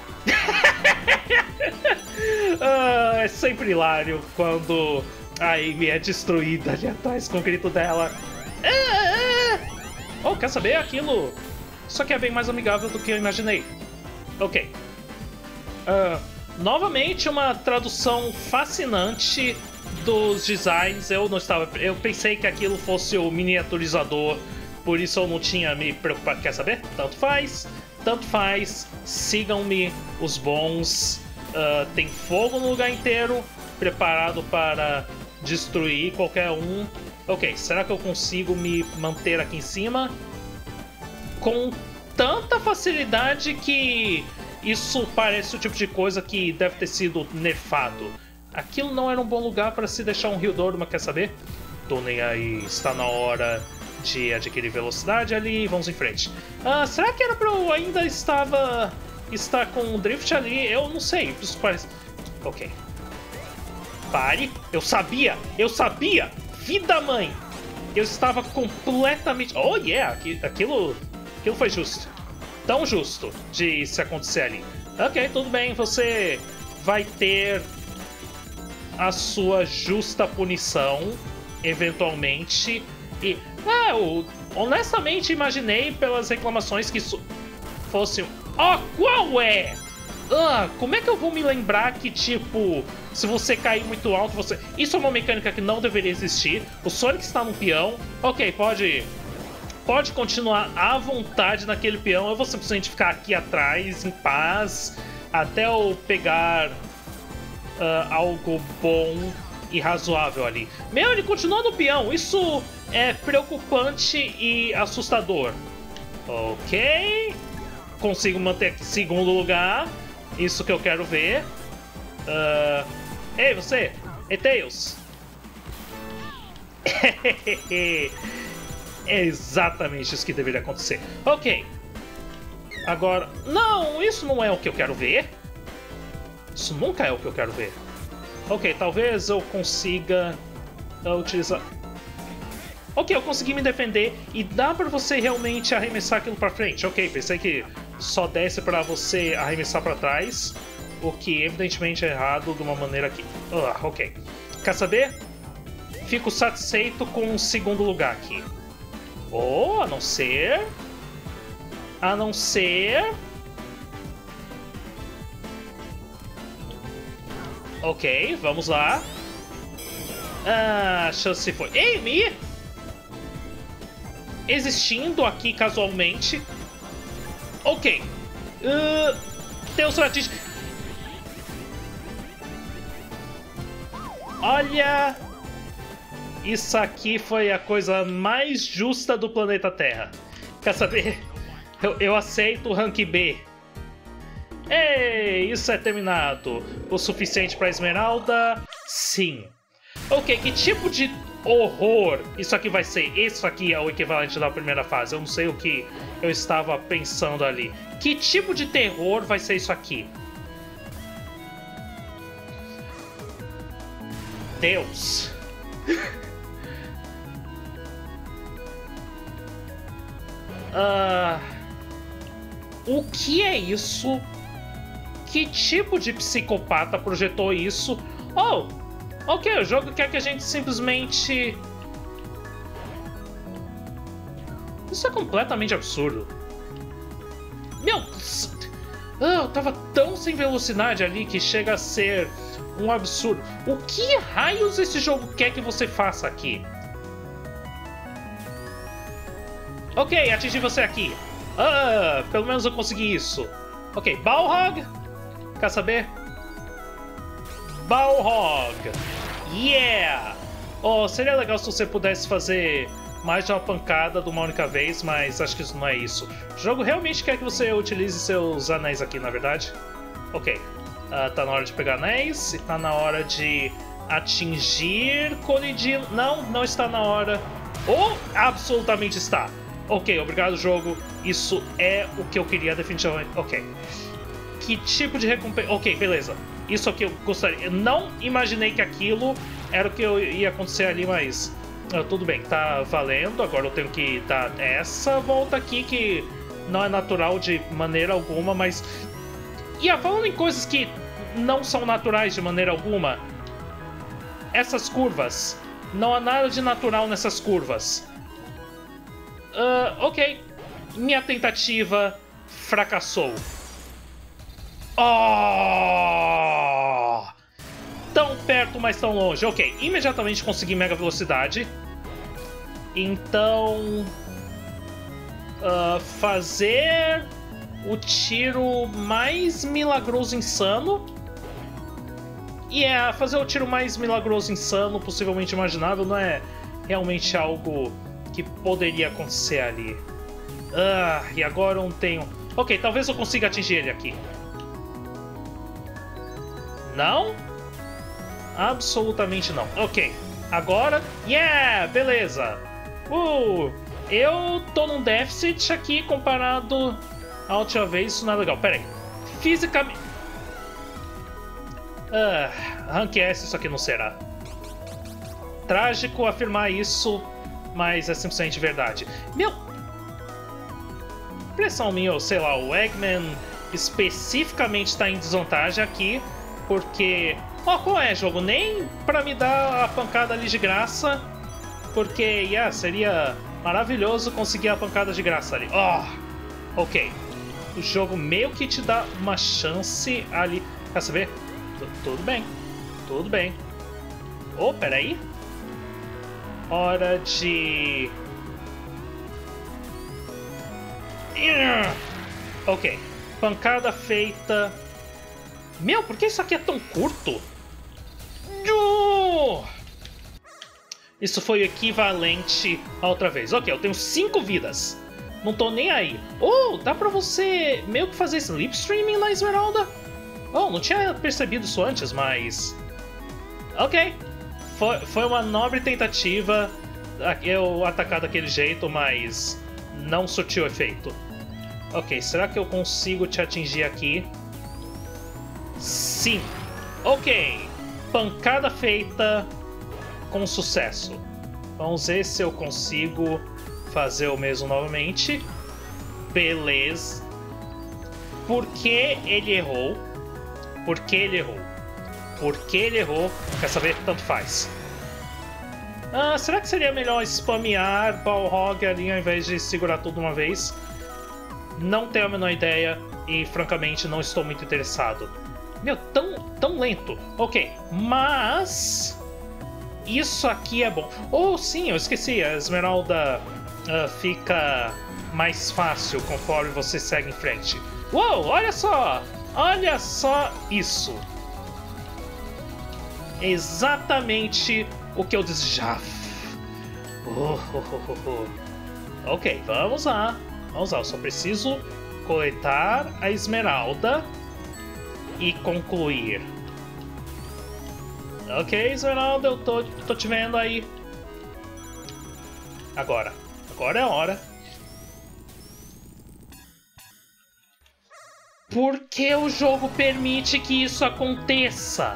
uh, é sempre hilário quando a Amy é destruída ali atrás com o grito dela. Ah, ah. Oh, quer saber? Aquilo... Isso aqui é bem mais amigável do que eu imaginei. Ok. Uh, novamente uma tradução fascinante dos designs. Eu não estava... Eu pensei que aquilo fosse o miniaturizador, por isso eu não tinha me preocupado. Quer saber? Tanto faz. Tanto faz. Sigam-me, os bons. Uh, tem fogo no lugar inteiro, preparado para destruir qualquer um. Ok, será que eu consigo me manter aqui em cima? Com tanta facilidade que isso parece o tipo de coisa que deve ter sido nerfado. Aquilo não era um bom lugar para se deixar um Hildor, mas quer saber? Tô nem aí, está na hora de adquirir velocidade ali, vamos em frente. Ah, será que era pra eu ainda estava estar com o Drift ali? Eu não sei, isso parece... Ok. Pare, eu sabia, eu sabia! Vida mãe! Eu estava completamente... Oh yeah, aquilo, aquilo foi justo. Tão justo de se acontecer ali. Ok, tudo bem, você vai ter a sua justa punição, eventualmente. E, ah, eu honestamente imaginei pelas reclamações que isso fosse... Oh, qual é? Ah, como é que eu vou me lembrar que, tipo, se você cair muito alto, você... Isso é uma mecânica que não deveria existir. O Sonic está no peão. Ok, pode... Pode continuar à vontade naquele peão. Eu vou simplesmente ficar aqui atrás, em paz, até eu pegar uh, algo bom e razoável ali. Meu, ele continua no peão. Isso é preocupante e assustador. Ok. Consigo manter aqui segundo lugar. Isso que eu quero ver. Uh... Ei, você! Ei, Tails! É exatamente isso que deveria acontecer. Ok. Agora... Não, isso não é o que eu quero ver. Isso nunca é o que eu quero ver. Ok, talvez eu consiga uh, utilizar... Ok, eu consegui me defender e dá pra você realmente arremessar aquilo pra frente. Ok, pensei que só desce pra você arremessar pra trás, o que evidentemente é errado de uma maneira aqui. Uh, ok. Quer saber? Fico satisfeito com o segundo lugar aqui. Ou, a não ser... A não ser... Ok, vamos lá. Ah, a chance foi... Amy! Existindo aqui casualmente. Ok. Uh, Deus Ratich. Olha... Isso aqui foi a coisa mais justa do planeta Terra. Quer saber? Eu, eu aceito o rank B. Ei, isso é terminado. O suficiente para Esmeralda? Sim. Ok, que tipo de horror isso aqui vai ser? Isso aqui é o equivalente da primeira fase. Eu não sei o que eu estava pensando ali. Que tipo de terror vai ser isso aqui? Deus. Uh, o que é isso? Que tipo de psicopata projetou isso? Oh, ok, o jogo quer que a gente simplesmente... Isso é completamente absurdo. Meu, eu tava tão sem velocidade ali que chega a ser um absurdo. O que raios esse jogo quer que você faça aqui? Ok, atingi você aqui. Ah, pelo menos eu consegui isso. Ok, Balrog. Quer saber? Balrog. Yeah! Oh, seria legal se você pudesse fazer mais de uma pancada de uma única vez, mas acho que isso não é isso. O jogo realmente quer que você utilize seus anéis aqui, na verdade. Ok. Uh, tá na hora de pegar anéis e tá na hora de atingir, colidir... Não, não está na hora. Oh, absolutamente está. Ok, obrigado, jogo. Isso é o que eu queria definitivamente. Ok. Que tipo de recompensa... Ok, beleza. Isso é o que eu gostaria. Eu não imaginei que aquilo era o que ia acontecer ali, mas... Uh, tudo bem, tá valendo. Agora eu tenho que dar essa volta aqui, que não é natural de maneira alguma, mas... E yeah, falando em coisas que não são naturais de maneira alguma... Essas curvas... Não há nada de natural nessas curvas. Uh, ok. Minha tentativa fracassou. Oh! Tão perto, mas tão longe. Ok, imediatamente consegui mega velocidade. Então... Uh, fazer o tiro mais milagroso insano. E é, fazer o tiro mais milagroso insano, possivelmente imaginável, não é realmente algo que poderia acontecer ali. Ah, e agora eu não tenho... Ok, talvez eu consiga atingir ele aqui. Não? Absolutamente não. Ok, agora... Yeah, beleza. Uh, eu tô num déficit aqui comparado à última vez, isso não é legal. Pera aí. Fisicamente... Ah, Rank S isso aqui não será. Trágico afirmar isso, mas é simplesmente verdade. Meu... Impressão minha, ou sei lá, o Eggman especificamente está em desvantagem aqui, porque... Ó, oh, qual é, jogo? Nem pra me dar a pancada ali de graça, porque, yeah, seria maravilhoso conseguir a pancada de graça ali. Ó, oh, ok. O jogo meio que te dá uma chance ali. Quer saber? Tudo bem, tudo bem. Oh, peraí. Hora de... Ok, pancada feita. Meu, por que isso aqui é tão curto? Isso foi o equivalente a outra vez. Ok, eu tenho cinco vidas. Não tô nem aí. Oh, dá pra você meio que fazer sleep streaming na Esmeralda? Oh, não tinha percebido isso antes, mas... Ok. Foi, foi uma nobre tentativa eu atacar daquele jeito, mas não surtiu efeito. Ok, será que eu consigo te atingir aqui? Sim. Ok. Pancada feita com sucesso. Vamos ver se eu consigo fazer o mesmo novamente. Beleza. Por que ele errou? Por que ele errou? Por que ele errou? Quer saber? Tanto faz. Ah, será que seria melhor spamear Balrog ali ao invés de segurar tudo de uma vez? Não tenho a menor ideia e, francamente, não estou muito interessado. Meu, tão, tão lento. Ok, mas... Isso aqui é bom. Oh, sim, eu esqueci. A Esmeralda uh, fica mais fácil conforme você segue em frente. Uou, olha só! Olha só isso! Exatamente o que eu desejava. Oh, oh, oh, oh. Ok, vamos lá. Vamos lá, eu só preciso coletar a Esmeralda e concluir. Ok, Esmeralda, eu tô, tô te vendo aí. Agora. Agora é a hora. Por que o jogo permite que isso aconteça?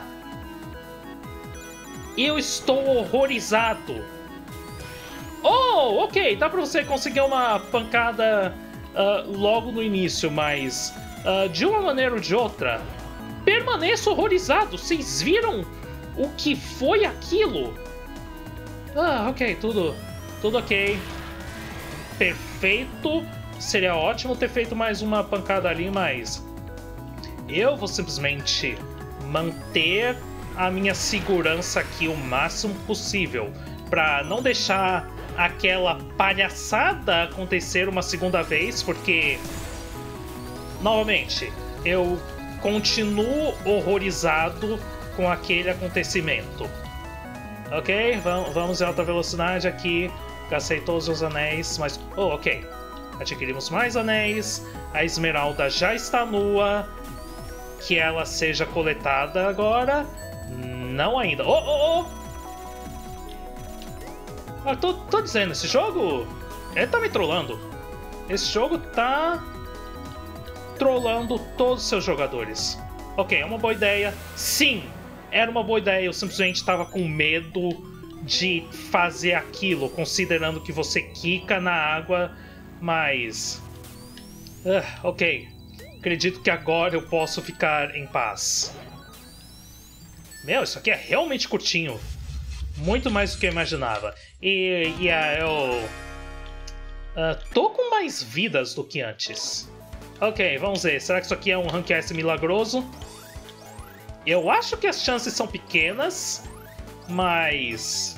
Eu estou horrorizado. Oh, ok, dá pra você conseguir uma pancada uh, logo no início, mas uh, de uma maneira ou de outra, permaneço horrorizado. Vocês viram o que foi aquilo? Ah, ok, tudo, tudo ok. Perfeito. Seria ótimo ter feito mais uma pancada ali, mas eu vou simplesmente manter a minha segurança aqui o máximo possível para não deixar aquela palhaçada acontecer uma segunda vez, porque, novamente, eu continuo horrorizado com aquele acontecimento. Ok, vamos, vamos em alta velocidade aqui. Gastei todos os anéis, mas... Oh, ok. Adquirimos mais anéis. A Esmeralda já está nua. Que ela seja coletada agora. Não ainda. Oh, oh, oh! Ah, tô, tô dizendo, esse jogo Ele tá me trollando. Esse jogo tá trollando todos os seus jogadores. Ok, é uma boa ideia. Sim, era uma boa ideia. Eu simplesmente tava com medo de fazer aquilo, considerando que você quica na água, mas... Uh, ok, acredito que agora eu posso ficar em paz. Meu, isso aqui é realmente curtinho. Muito mais do que eu imaginava. E, e uh, eu... Uh, tô com mais vidas do que antes. Ok, vamos ver. Será que isso aqui é um Rank S milagroso? Eu acho que as chances são pequenas, mas...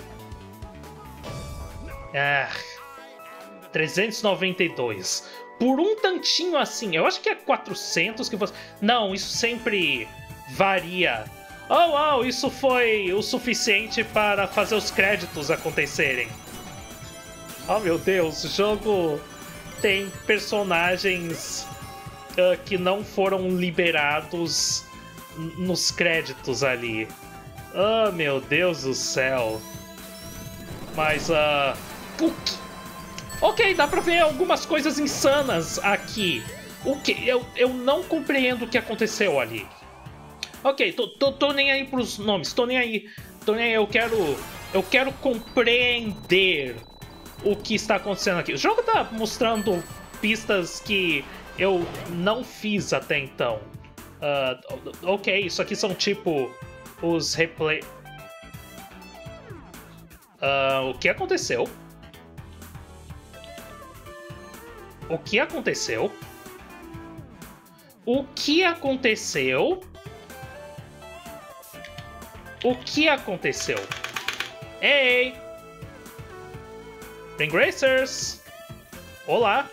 Ah, trezentos e noventa e dois. Por um tantinho assim, eu acho que é quatrocentos que você... Não, isso sempre varia. Oh, uau, isso foi o suficiente para fazer os créditos acontecerem. Oh, meu Deus, o jogo tem personagens uh, que não foram liberados nos créditos ali. Oh, meu Deus do céu. Mas, uh... o que... Ok, dá pra ver algumas coisas insanas aqui. O que? Eu, eu não compreendo o que aconteceu ali. Ok, tô, tô, tô nem aí pros nomes, tô nem aí. Tô nem aí, eu quero... Eu quero compreender o que está acontecendo aqui. O jogo tá mostrando pistas que eu não fiz até então. Uh, ok, isso aqui são tipo os replay... Uh, o que aconteceu? O que aconteceu? O que aconteceu? O que aconteceu? Ei! Ring Racers! Olá!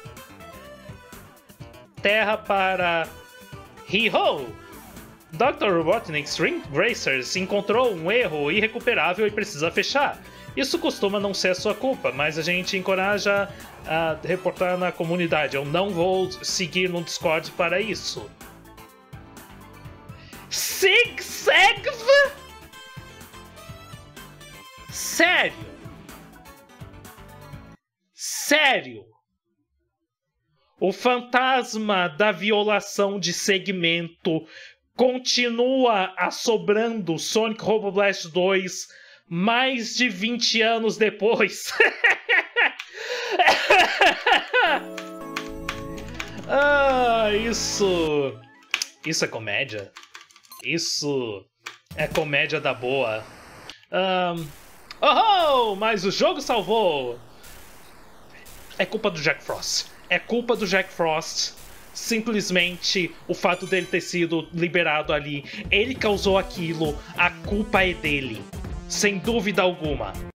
Terra para... Hi-ho! doutor Robotnik's Ring Racers encontrou um erro irrecuperável e precisa fechar. Isso costuma não ser a sua culpa, mas a gente encoraja a reportar na comunidade. Eu não vou seguir no Discord para isso. Sig-Segv? Sério? Sério? O fantasma da violação de segmento continua assombrando Sonic Robo Blast dois mais de vinte anos depois. Ah, isso... Isso é comédia? Isso é comédia da boa. Um... Oh, mas o jogo salvou! É culpa do Jack Frost. É culpa do Jack Frost. Simplesmente o fato dele ter sido liberado ali. Ele causou aquilo. A culpa é dele. Sem dúvida alguma.